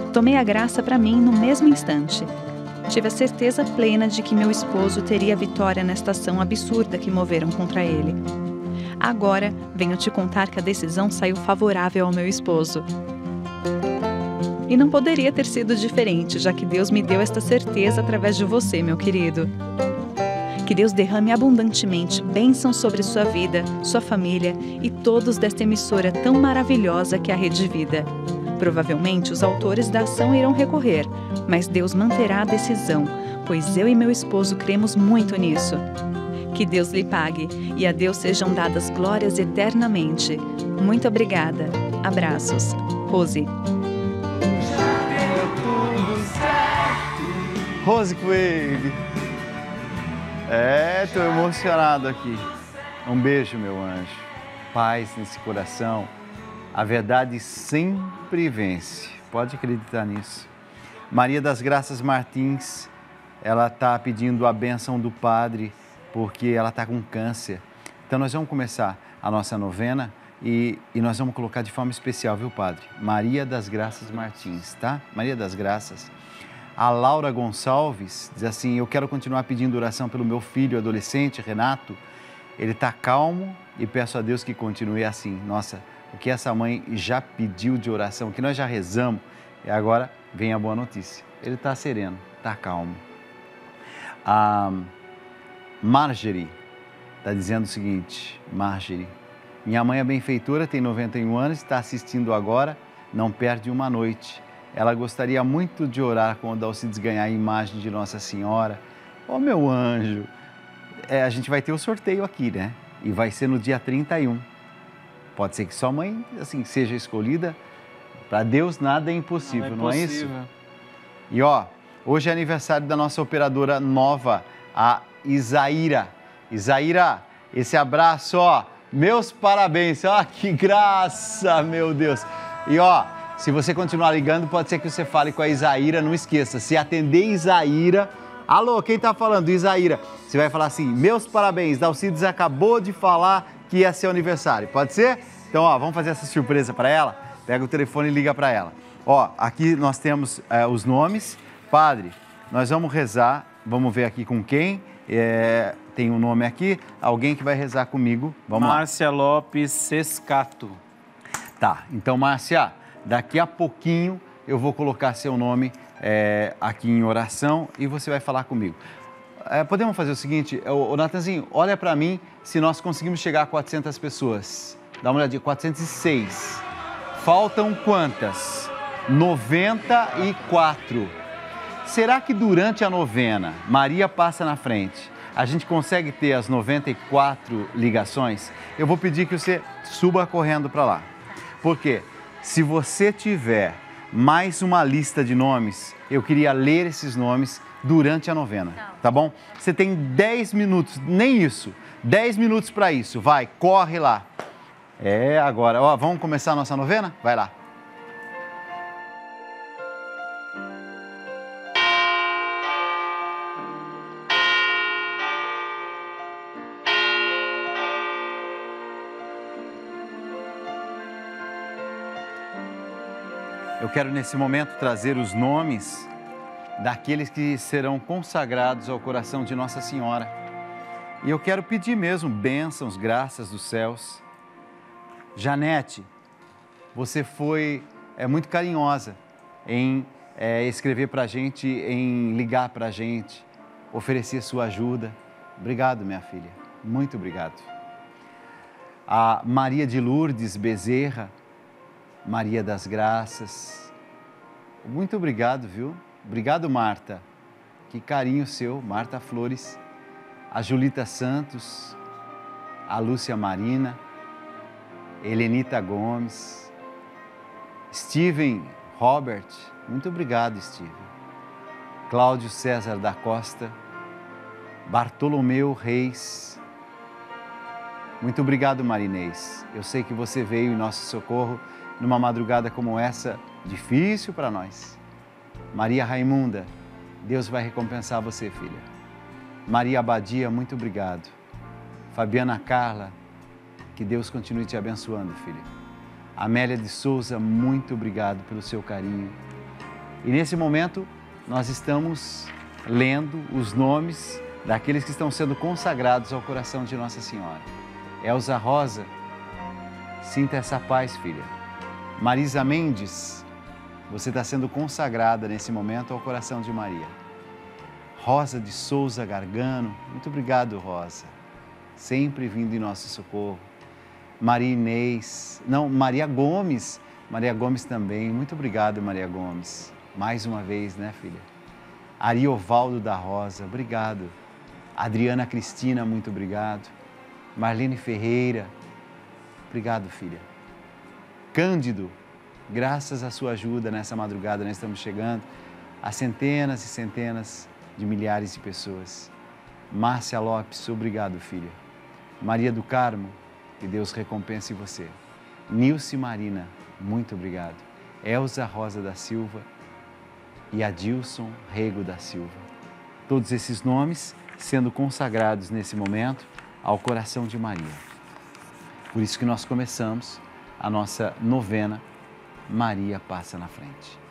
[SPEAKER 1] Tomei a graça para mim no mesmo instante. Tive a certeza plena de que meu esposo teria vitória nesta ação absurda que moveram contra ele. Agora, venho te contar que a decisão saiu favorável ao meu esposo. E não poderia ter sido diferente, já que Deus me deu esta certeza através de você, meu querido. Que Deus derrame abundantemente bênçãos sobre sua vida, sua família e todos desta emissora tão maravilhosa que é a Rede Vida. Provavelmente os autores da ação irão recorrer, mas Deus manterá a decisão, pois eu e meu esposo cremos muito nisso. Que Deus lhe pague e a Deus sejam dadas glórias eternamente. Muito obrigada. Abraços. Rose.
[SPEAKER 3] Rose Coelho. É, tô emocionado aqui. Um beijo, meu anjo. Paz nesse coração. A verdade sempre vence. Pode acreditar nisso. Maria das Graças Martins, ela está pedindo a bênção do Padre porque ela está com câncer. Então nós vamos começar a nossa novena e, e nós vamos colocar de forma especial, viu, Padre? Maria das Graças Martins, tá? Maria das Graças. A Laura Gonçalves diz assim: eu quero continuar pedindo oração pelo meu filho adolescente, Renato. Ele está calmo e peço a Deus que continue assim. Nossa, o que essa mãe já pediu de oração, que nós já rezamos, e agora vem a boa notícia. Ele está sereno, está calmo. A Marjorie está dizendo o seguinte: Marjorie, minha mãe é benfeitora, tem noventa e um anos, está assistindo agora, não perde uma noite. Ela gostaria muito de orar quando Alcides ganhar a imagem de Nossa Senhora. Ô, oh, meu anjo, é, a gente vai ter o sorteio aqui, né? E vai ser no dia trinta e um. Pode ser que sua mãe, assim, seja escolhida. Para Deus nada é impossível, não é, não é isso? E ó, hoje é aniversário da nossa operadora nova, a Isaíra. Isaíra, esse abraço, ó, meus parabéns. Ó, que graça, meu Deus. E ó, se você continuar ligando, pode ser que você fale com a Isaíra, não esqueça, se atender Isaíra, alô, quem tá falando? Isaíra, você vai falar assim: meus parabéns, Dalcides acabou de falar que ia ser o aniversário, pode ser? Então, ó, vamos fazer essa surpresa para ela? Pega o telefone e liga para ela. Ó, aqui nós temos é, os nomes. Padre, nós vamos rezar, vamos ver aqui com quem, é, tem um nome aqui, alguém que vai rezar comigo, vamos lá.
[SPEAKER 2] Márcia Lopes Sescato.
[SPEAKER 3] Tá, então, Márcia, daqui a pouquinho eu vou colocar seu nome é, aqui em oração e você vai falar comigo. É, podemos fazer o seguinte, o, o Natanzinho, olha para mim se nós conseguimos chegar a quatrocentas pessoas. Dá uma olhadinha, quatrocentos e seis. Faltam quantas? noventa e quatro. Será que durante a novena, Maria passa na frente, a gente consegue ter as noventa e quatro ligações? Eu vou pedir que você suba correndo para lá. Por quê? Se você tiver mais uma lista de nomes, eu queria ler esses nomes durante a novena, tá bom? Você tem dez minutos, nem isso, dez minutos para isso, vai, corre lá. É, agora, ó, vamos começar a nossa novena? Vai lá. Eu quero nesse momento trazer os nomes daqueles que serão consagrados ao coração de Nossa Senhora. E eu quero pedir mesmo bênçãos, graças dos céus. Janete, você foi é, muito carinhosa em é, escrever para a gente, em ligar para a gente, oferecer sua ajuda. Obrigado, minha filha. Muito obrigado. A Maria de Lourdes Bezerra, Maria das Graças. Muito obrigado, viu? Obrigado, Marta. Que carinho seu, Marta Flores. A Julita Santos, a Lúcia Marina, Helenita Gomes, Steven Robert. Muito obrigado, Steven. Cláudio César da Costa, Bartolomeu Reis. Muito obrigado, Marinês. Eu sei que você veio em nosso socorro numa madrugada como essa, difícil para nós. Maria Raimunda, Deus vai recompensar você, filha. Maria Abadia, muito obrigado. Fabiana Carla, que Deus continue te abençoando, filha. Amélia de Souza, muito obrigado pelo seu carinho. E nesse momento, nós estamos lendo os nomes daqueles que estão sendo consagrados ao coração de Nossa Senhora. Elza Rosa, sinta essa paz, filha. Marisa Mendes, você está sendo consagrada nesse momento ao coração de Maria. Rosa de Souza Gargano, muito obrigado, Rosa, sempre vindo em nosso socorro. Maria Inês, não, Maria Gomes, Maria Gomes também, muito obrigado, Maria Gomes, mais uma vez, né, filha? Ariovaldo da Rosa, obrigado. Adriana Cristina, muito obrigado. Marlene Ferreira, obrigado, filha. Cândido, graças à sua ajuda nessa madrugada, nós estamos chegando a centenas e centenas de milhares de pessoas. Márcia Lopes, obrigado, filha. Maria do Carmo, que Deus recompense você. Nilce Marina, muito obrigado. Elza Rosa da Silva e Adilson Rego da Silva. Todos esses nomes sendo consagrados nesse momento ao coração de Maria. Por isso que nós começamos a nossa novena Maria Passa na Frente.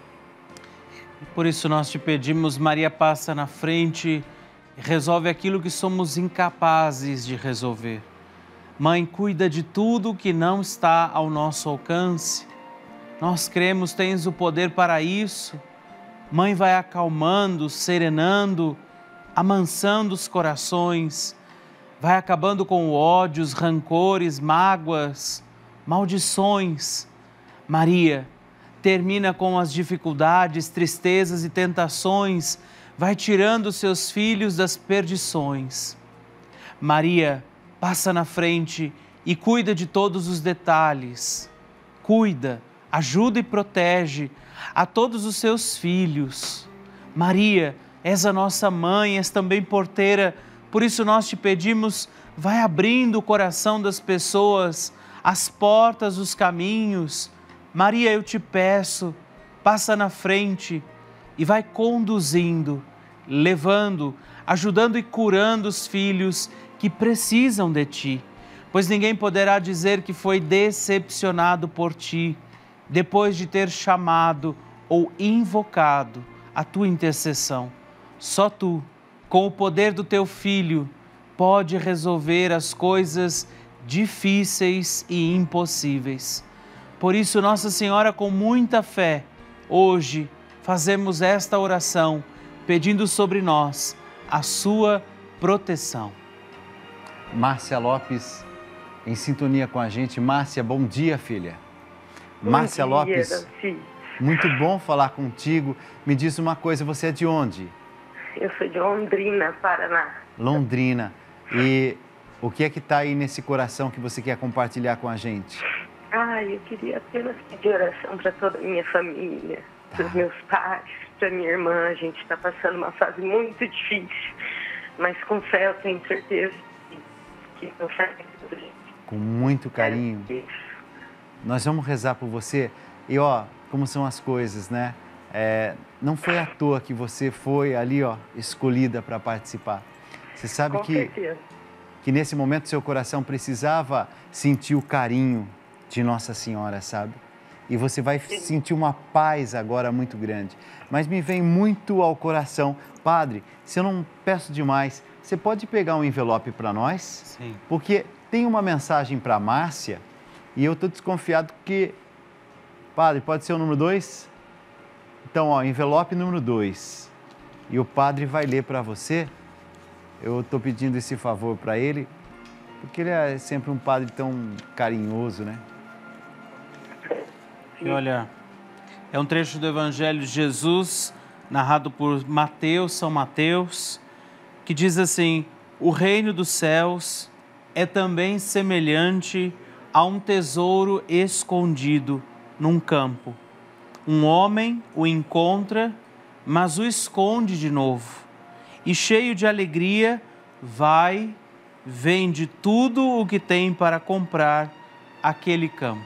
[SPEAKER 2] Por isso nós te pedimos, Maria, passa na frente e resolve aquilo que somos incapazes de resolver. Mãe, cuida de tudo que não está ao nosso alcance. Nós cremos, tens o poder para isso. Mãe, vai acalmando, serenando, amansando os corações, vai acabando com ódios, rancores, mágoas, maldições. Maria, termina com as dificuldades, tristezas e tentações, vai tirando seus filhos das perdições. Maria, passa na frente e cuida de todos os detalhes. Cuida, ajuda e protege a todos os seus filhos. Maria, és a nossa mãe, és também porteira, por isso nós te pedimos, vai abrindo o coração das pessoas, as portas, os caminhos. Maria, eu te peço, passa na frente e vai conduzindo, levando, ajudando e curando os filhos que precisam de ti, pois ninguém poderá dizer que foi decepcionado por ti, depois de ter chamado ou invocado a tua intercessão. Só tu, com o poder do teu Filho, pode resolver as coisas difíceis e impossíveis. Por isso, Nossa Senhora, com muita fé, hoje fazemos esta oração, pedindo sobre nós a sua proteção.
[SPEAKER 3] Márcia Lopes, em sintonia com a gente. Márcia, bom dia, filha.
[SPEAKER 7] Bom
[SPEAKER 3] Márcia
[SPEAKER 7] dia,
[SPEAKER 3] Lopes,
[SPEAKER 7] Davi.
[SPEAKER 3] muito bom falar contigo. Me diz uma coisa, você é de onde?
[SPEAKER 7] Eu sou de Londrina, Paraná.
[SPEAKER 3] Londrina. E o que é que está aí nesse coração que você quer compartilhar com a gente?
[SPEAKER 7] Ah, eu queria apenas pedir oração para toda a minha família, para os meus pais, para minha irmã. A gente está passando uma fase muito difícil, mas com fé eu tenho certeza que não sai tudo, gente.
[SPEAKER 3] Com muito carinho.
[SPEAKER 7] É isso.
[SPEAKER 3] Nós vamos rezar por você. E ó, como são as coisas, né? É, não foi à toa que você foi ali, ó, escolhida para participar. Você sabe
[SPEAKER 7] Com
[SPEAKER 3] que,
[SPEAKER 7] certeza.
[SPEAKER 3] que nesse momento seu coração precisava sentir o carinho de Nossa Senhora, sabe? E você vai
[SPEAKER 7] Sim.
[SPEAKER 3] sentir uma paz agora muito grande. Mas me vem muito ao coração, Padre, se eu não peço demais, você pode pegar um envelope para nós?
[SPEAKER 2] Sim.
[SPEAKER 3] Porque tem uma mensagem para Márcia e eu estou desconfiado que... Padre, pode ser o número dois? Então, ó, envelope número dois. E o Padre vai ler para você. Eu estou pedindo esse favor para ele, porque ele é sempre um Padre tão carinhoso, né?
[SPEAKER 2] E olha, é um trecho do Evangelho de Jesus, narrado por Mateus, São Mateus, que diz assim: o reino dos céus é também semelhante a um tesouro escondido num campo. Um homem o encontra, mas o esconde de novo. E cheio de alegria, vai, vende tudo o que tem para comprar aquele campo.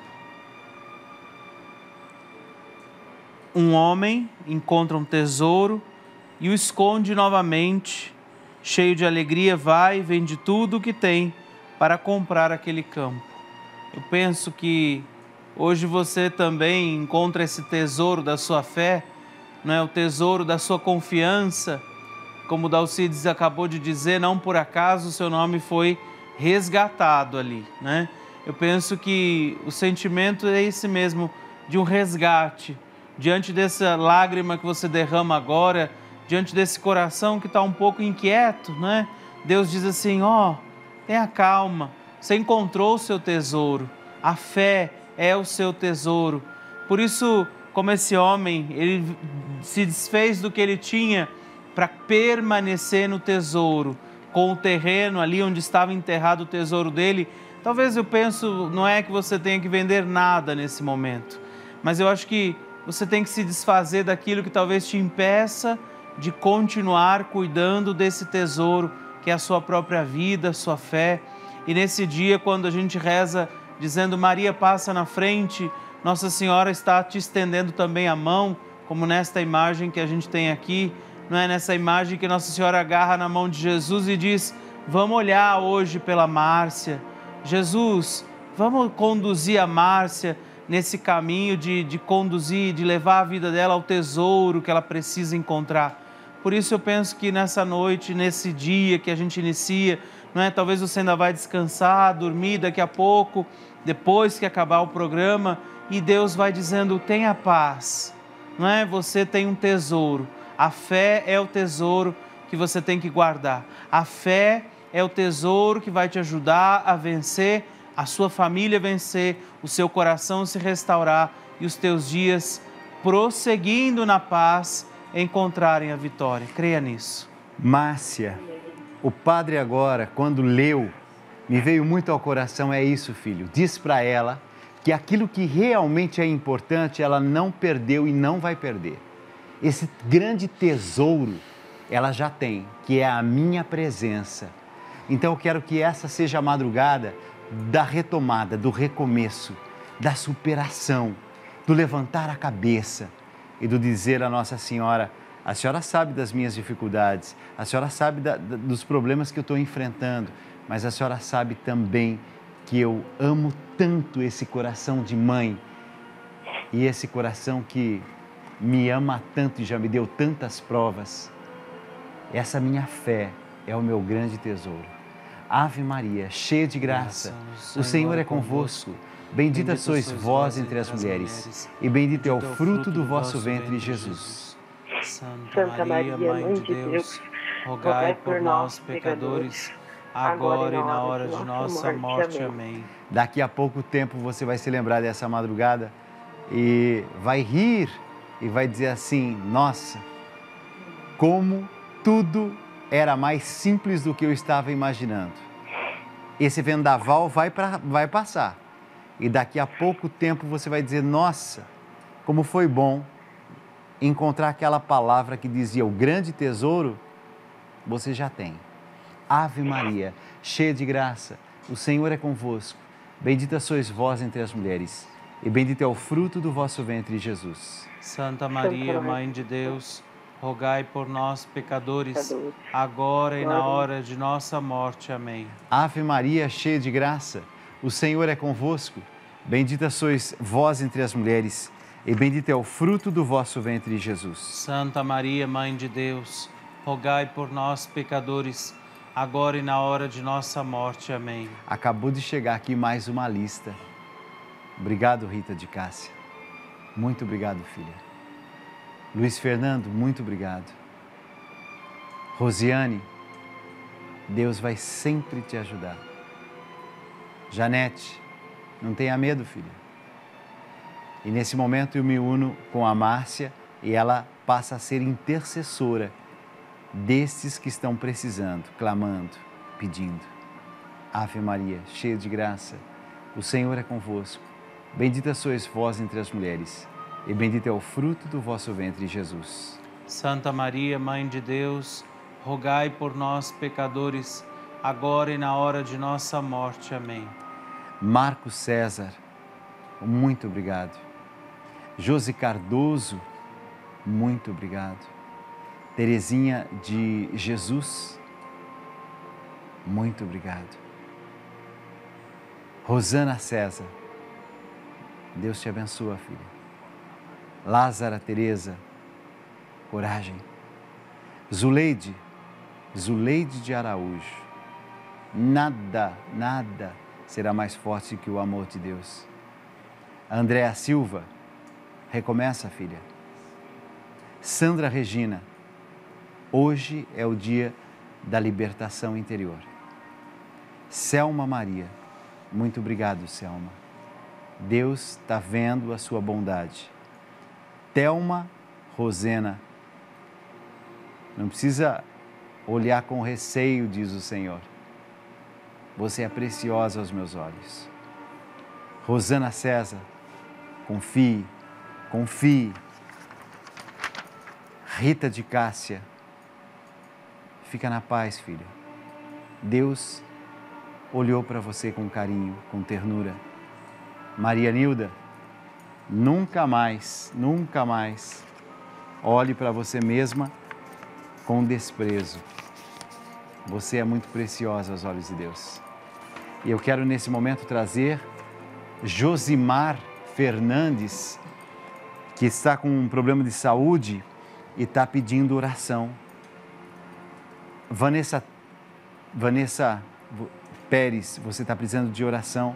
[SPEAKER 2] Um homem encontra um tesouro e o esconde novamente. Cheio de alegria, vai, vende tudo o que tem para comprar aquele campo. Eu penso que hoje você também encontra esse tesouro da sua fé não é, o tesouro da sua confiança. Como o Dalcides acabou de dizer, não por acaso o seu nome foi resgatado ali, né? Eu penso que o sentimento é esse mesmo, de um resgate. Diante dessa lágrima que você derrama agora, diante desse coração que está um pouco inquieto, né? Deus diz assim, ó, oh, tenha calma, você encontrou o seu tesouro, a fé é o seu tesouro. Por isso, como esse homem, ele se desfez do que ele tinha para permanecer no tesouro, com o terreno ali onde estava enterrado o tesouro dele. Talvez eu penso, não é que você tenha que vender nada nesse momento, mas eu acho que você tem que se desfazer daquilo que talvez te impeça de continuar cuidando desse tesouro, que é a sua própria vida, a sua fé. E nesse dia, quando a gente reza dizendo Maria passa na frente, Nossa Senhora está te estendendo também a mão, como nesta imagem que a gente tem aqui, não é nessa imagem que Nossa Senhora agarra na mão de Jesus e diz, vamos olhar hoje pela Márcia. Jesus, vamos conduzir a Márcia nesse caminho de, de conduzir, de levar a vida dela ao tesouro que ela precisa encontrar. Por isso eu penso que nessa noite, nesse dia que a gente inicia, não é? Talvez você ainda vai descansar, dormir daqui a pouco, depois que acabar o programa, e Deus vai dizendo, tenha paz, não é? Você tem um tesouro. A fé é o tesouro que você tem que guardar. A fé é o tesouro que vai te ajudar a vencer, a sua família vencer, o seu coração se restaurar e os teus dias, prosseguindo na paz, encontrarem a vitória. Creia nisso.
[SPEAKER 3] Márcia, o padre agora, quando leu, me veio muito ao coração, é isso, filho. Diz para ela que aquilo que realmente é importante, ela não perdeu e não vai perder. Esse grande tesouro, ela já tem, que é a minha presença. Então eu quero que essa seja a madrugada da retomada, do recomeço, da superação, do levantar a cabeça e do dizer a Nossa Senhora, a senhora sabe das minhas dificuldades, a senhora sabe da, da, dos problemas que eu estou enfrentando, mas a senhora sabe também que eu amo tanto esse coração de mãe e esse coração que me ama tanto e já me deu tantas provas. Essa minha fé é o meu grande tesouro. Ave Maria, cheia de graça, o Senhor é convosco. Bendita sois vós entre as mulheres, e bendito é o fruto do vosso ventre, Jesus.
[SPEAKER 7] Santa Maria, Mãe de Deus, rogai por nós, pecadores, agora e na hora de nossa morte. Amém.
[SPEAKER 3] Daqui a pouco tempo você vai se lembrar dessa madrugada e vai rir e vai dizer assim, nossa, como tudo era mais simples do que eu estava imaginando. Esse vendaval vai, pra, vai passar. E daqui a pouco tempo você vai dizer, nossa, como foi bom encontrar aquela palavra que dizia, o grande tesouro, você já tem. Ave Maria, cheia de graça, o Senhor é convosco. Bendita sois vós entre as mulheres, e bendito é o fruto do vosso ventre, Jesus.
[SPEAKER 2] Santa Maria, Mãe de Deus, rogai por nós, pecadores, agora e na hora de nossa morte. Amém.
[SPEAKER 3] Ave Maria, cheia de graça, o Senhor é convosco. Bendita sois vós entre as mulheres, e bendito é o fruto do vosso ventre, Jesus.
[SPEAKER 2] Santa Maria, Mãe de Deus, rogai por nós, pecadores, agora e na hora de nossa morte. Amém.
[SPEAKER 3] Acabou de chegar aqui mais uma lista. Obrigado, Rita de Cássia. Muito obrigado, filha. Luiz Fernando, muito obrigado. Rosiane, Deus vai sempre te ajudar. Janete, não tenha medo, filha. E nesse momento eu me uno com a Márcia e ela passa a ser intercessora destes que estão precisando, clamando, pedindo. Ave Maria, cheia de graça, o Senhor é convosco. Bendita sois vós entre as mulheres, e bendito é o fruto do vosso ventre, Jesus.
[SPEAKER 2] Santa Maria, Mãe de Deus, rogai por nós, pecadores, agora e na hora de nossa morte. Amém.
[SPEAKER 3] Marcos César, muito obrigado. Josi Cardoso, muito obrigado. Terezinha de Jesus, muito obrigado. Rosana César, Deus te abençoe, filha. Lázara Teresa, coragem. Zuleide, Zuleide de Araújo, nada, nada será mais forte que o amor de Deus. Andréa Silva, recomeça, filha. Sandra Regina, hoje é o dia da libertação interior. Selma Maria, muito obrigado, Selma. Deus está vendo a sua bondade. Thelma Rosena, não precisa olhar com receio, diz o Senhor. Você é preciosa aos meus olhos. Rosana César, confie, confie. Rita de Cássia, fica na paz, filha. Deus olhou para você com carinho, com ternura. Maria Nilda, nunca mais, nunca mais olhe para você mesma com desprezo. Você é muito preciosa aos olhos de Deus. E eu quero nesse momento trazer Josimar Fernandes, que está com um problema de saúde e está pedindo oração. Vanessa, Vanessa Pérez, você está precisando de oração.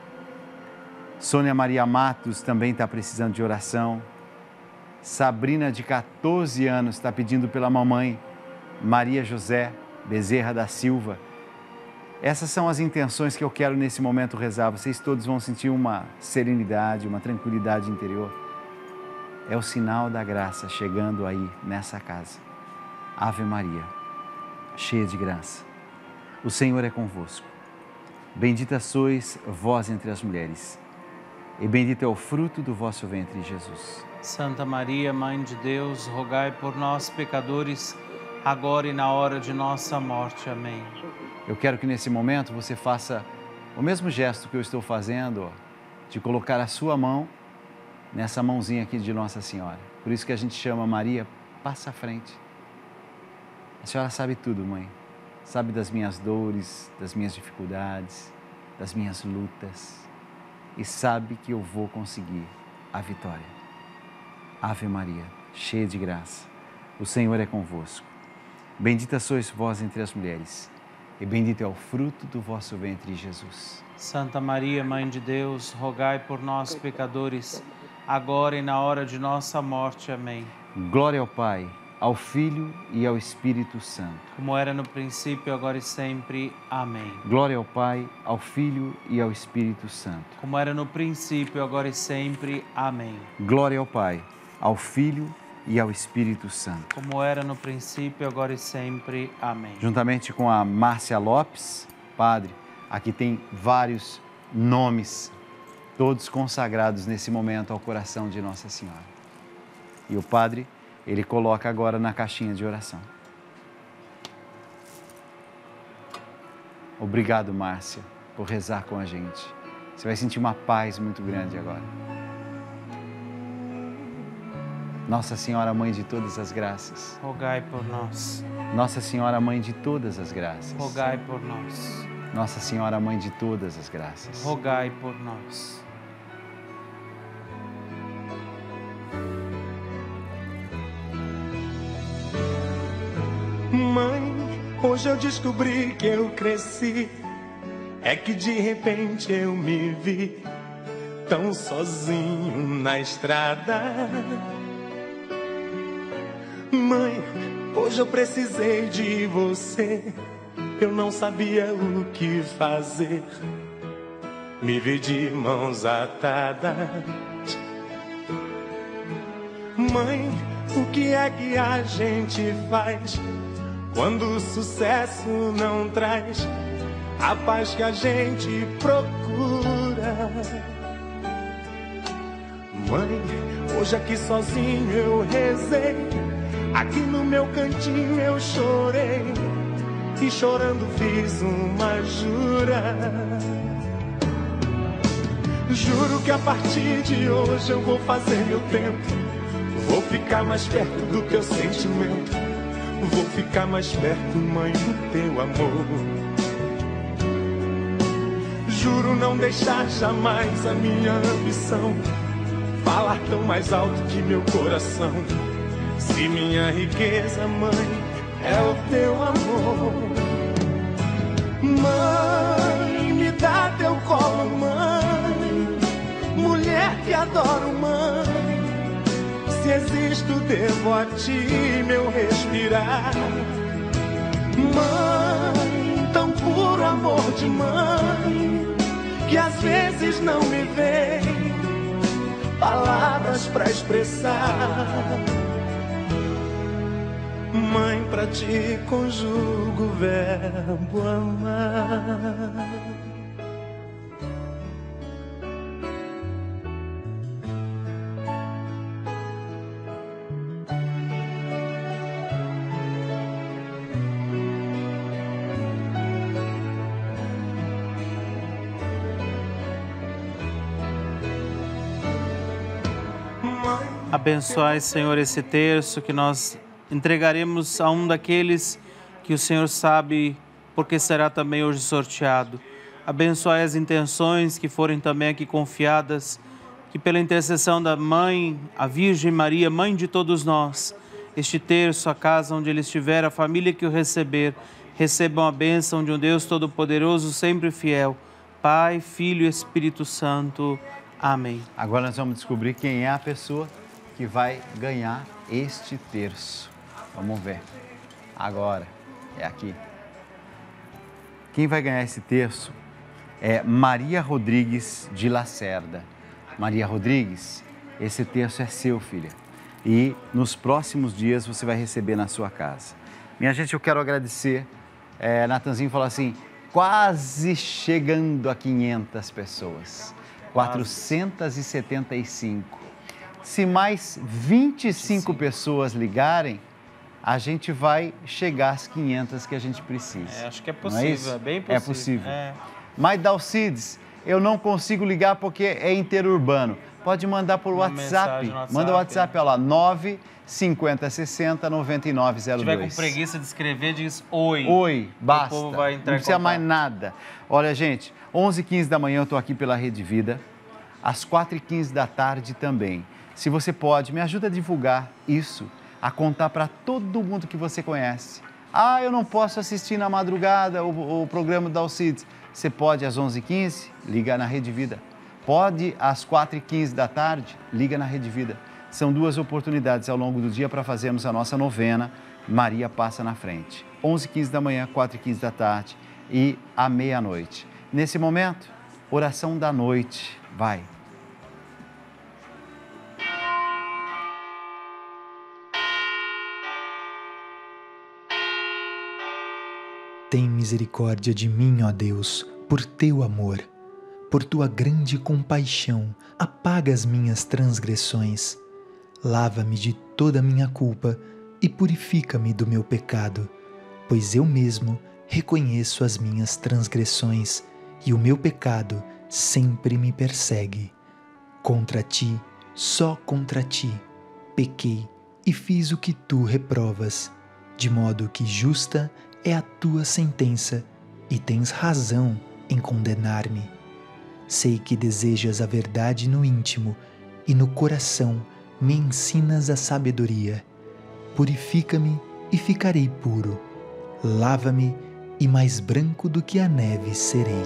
[SPEAKER 3] Sônia Maria Matos também está precisando de oração. Sabrina, de quatorze anos, está pedindo pela mamãe. Maria José Bezerra da Silva. Essas são as intenções que eu quero nesse momento rezar. Vocês todos vão sentir uma serenidade, uma tranquilidade interior. É o sinal da graça chegando aí nessa casa. Ave Maria, cheia de graça, o Senhor é convosco. Bendita sois vós entre as mulheres, e bendito é o fruto do vosso ventre, Jesus.
[SPEAKER 2] Santa Maria, Mãe de Deus, rogai por nós, pecadores, agora e na hora de nossa morte. Amém.
[SPEAKER 3] Eu quero que nesse momento você faça o mesmo gesto que eu estou fazendo, ó, de colocar a sua mão nessa mãozinha aqui de Nossa Senhora. Por isso que a gente chama Maria, passa à frente. A senhora sabe tudo, mãe. Sabe das minhas dores, das minhas dificuldades, das minhas lutas. E sabe que eu vou conseguir a vitória. Ave Maria, cheia de graça, o Senhor é convosco. Bendita sois vós entre as mulheres, e bendito é o fruto do vosso ventre, Jesus.
[SPEAKER 2] Santa Maria, Mãe de Deus, rogai por nós, pecadores, agora e na hora de nossa morte. Amém.
[SPEAKER 3] Glória ao Pai, ao Filho e ao Espírito Santo.
[SPEAKER 2] Como era no princípio, agora e sempre. Amém.
[SPEAKER 3] Glória ao Pai, ao Filho e ao Espírito Santo.
[SPEAKER 2] Como era no princípio, agora e sempre. Amém.
[SPEAKER 3] Glória ao Pai, ao Filho e ao Espírito Santo.
[SPEAKER 2] Como era no princípio, agora e sempre. Amém.
[SPEAKER 3] Juntamente com a Márcia Lopes, padre, aqui tem vários nomes, todos consagrados nesse momento ao coração de Nossa Senhora. E o padre, ele coloca agora na caixinha de oração. Obrigado, Márcia, por rezar com a gente. Você vai sentir uma paz muito grande agora. Nossa Senhora, Mãe de todas as graças,
[SPEAKER 2] rogai por nós.
[SPEAKER 3] Nossa Senhora, Mãe de todas as graças,
[SPEAKER 2] rogai por nós.
[SPEAKER 3] Nossa Senhora, Mãe de todas as graças,
[SPEAKER 2] rogai por nós.
[SPEAKER 8] Mãe, hoje eu descobri que eu cresci. É que de repente eu me vi tão sozinho na estrada. Mãe, hoje eu precisei de você. Eu não sabia o que fazer. Me vi de mãos atadas. Mãe, o que é que a gente faz quando o sucesso não traz a paz que a gente procura? Mãe, hoje aqui sozinho eu rezei, aqui no meu cantinho eu chorei, e chorando fiz uma jura. Juro que a partir de hoje eu vou fazer meu tempo, vou ficar mais perto do teu sentimento, vou ficar mais perto, mãe, do teu amor. Juro não deixar jamais a minha ambição falar tão mais alto que meu coração. Se minha riqueza, mãe, é o teu amor. Mãe, me dá teu colo, mãe. Mulher que adoro, mãe. Se existo, devo a ti meu respirar. Mãe, tão puro amor de mãe, que às vezes não me vem palavras pra expressar. Mãe, pra ti conjugo o verbo amar.
[SPEAKER 2] Abençoai, Senhor, esse terço que nós entregaremos a um daqueles que o Senhor sabe, porque será também hoje sorteado. Abençoai as intenções que forem também aqui confiadas, que pela intercessão da Mãe, a Virgem Maria, Mãe de todos nós, este terço, a casa onde ele estiver, a família que o receber, recebam a bênção de um Deus Todo-Poderoso, sempre fiel, Pai, Filho e Espírito Santo. Amém.
[SPEAKER 3] Agora nós vamos descobrir quem é a pessoa que vai ganhar este terço. Vamos ver. Agora, é aqui. Quem vai ganhar esse terço é Maria Rodrigues de Lacerda. Maria Rodrigues, esse terço é seu, filha. E nos próximos dias você vai receber na sua casa. Minha gente, eu quero agradecer. É, Natanzinho falou assim, quase chegando a quinhentas pessoas. quatrocentas e setenta e cinco. Se mais vinte e cinco pessoas ligarem, a gente vai chegar às quinhentas que a gente precisa.
[SPEAKER 2] É, acho que é possível,
[SPEAKER 3] é,
[SPEAKER 2] é bem possível.
[SPEAKER 3] É possível.
[SPEAKER 2] É.
[SPEAKER 3] Mas, Dalcides, eu não consigo ligar porque é interurbano. Pode mandar por WhatsApp. WhatsApp. Manda o WhatsApp, olha lá, nove cinquenta sessenta noventa e nove zero dois.
[SPEAKER 2] Se tiver com preguiça de escrever, diz oi.
[SPEAKER 3] Oi, basta.
[SPEAKER 2] O povo vai entrar
[SPEAKER 3] não precisa
[SPEAKER 2] em
[SPEAKER 3] mais nada. Olha, gente, onze e quinze da manhã eu estou aqui pela Rede Vida. Às quatro e quinze da tarde também. Se você pode, me ajuda a divulgar isso, a contar para todo mundo que você conhece. Ah, eu não posso assistir na madrugada o, o programa da Alcides. Você pode às onze e quinze, liga na Rede Vida. Pode às quatro e quinze da tarde, liga na Rede Vida. São duas oportunidades ao longo do dia para fazermos a nossa novena Maria Passa na Frente. onze e quinze da manhã, quatro e quinze da tarde e à meia-noite. Nesse momento, oração da noite. Vai.
[SPEAKER 5] Tem misericórdia de mim, ó Deus, por teu amor. Por tua grande compaixão, apaga as minhas transgressões. Lava-me de toda a minha culpa e purifica-me do meu pecado, pois eu mesmo reconheço as minhas transgressões e o meu pecado sempre me persegue. Contra ti, só contra ti, pequei e fiz o que tu reprovas, de modo que justa é a tua sentença e tens razão em condenar-me. Sei que desejas a verdade no íntimo e no coração me ensinas a sabedoria. Purifica-me e ficarei puro. Lava-me e mais branco do que a neve serei.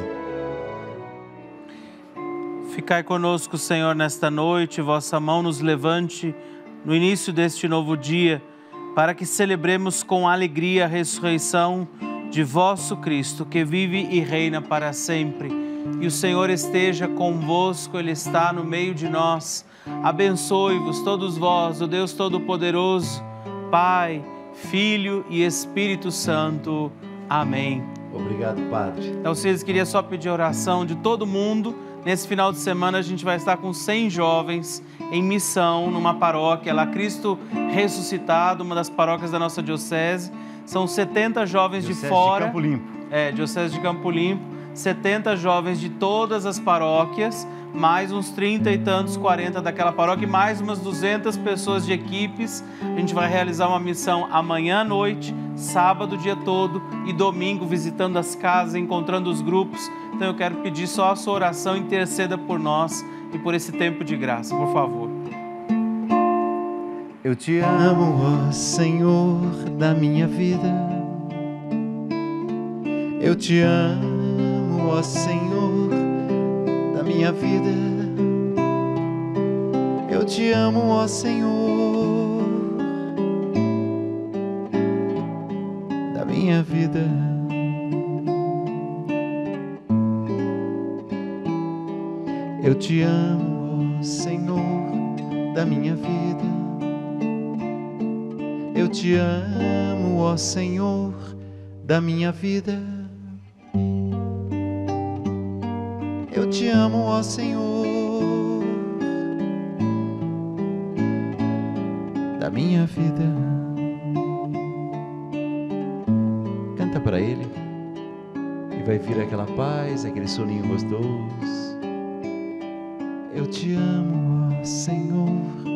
[SPEAKER 2] Ficai conosco, Senhor, nesta noite, vossa mão nos levante no início deste novo dia, para que celebremos com alegria a ressurreição de vosso Cristo, que vive e reina para sempre. E o Senhor esteja convosco, Ele está no meio de nós. Abençoe-vos todos vós, o Deus Todo-Poderoso, Pai, Filho e Espírito Santo. Amém.
[SPEAKER 3] Obrigado, Padre.
[SPEAKER 2] Então, vocês queria só pedir oração de todo mundo. Nesse final de semana a gente vai estar com cem jovens em missão numa paróquia lá, Cristo Ressuscitado, uma das paróquias da nossa diocese. São setenta jovens
[SPEAKER 3] diocese
[SPEAKER 2] de fora.
[SPEAKER 3] de Campo Limpo.
[SPEAKER 2] É, diocese de Campo Limpo. setenta jovens de todas as paróquias, mais uns trinta e tantos, quarenta daquela paróquia, e mais umas duzentas pessoas de equipes. A gente vai realizar uma missão amanhã à noite, sábado o dia todo e domingo visitando as casas, encontrando os grupos. Então eu quero pedir só a sua oração, interceda por nós e por esse tempo de graça, por favor.
[SPEAKER 3] Eu te amo,
[SPEAKER 6] ó Senhor da minha vida. Eu te amo, ó Senhor da minha vida. Eu te amo, ó Senhor da minha vida. Eu te amo, ó Senhor da minha vida. Eu te amo, ó Senhor da minha vida. Eu te amo, ó Senhor da minha vida. Canta para Ele e vai vir aquela paz, aquele soninho gostoso. Eu te amo, ó Senhor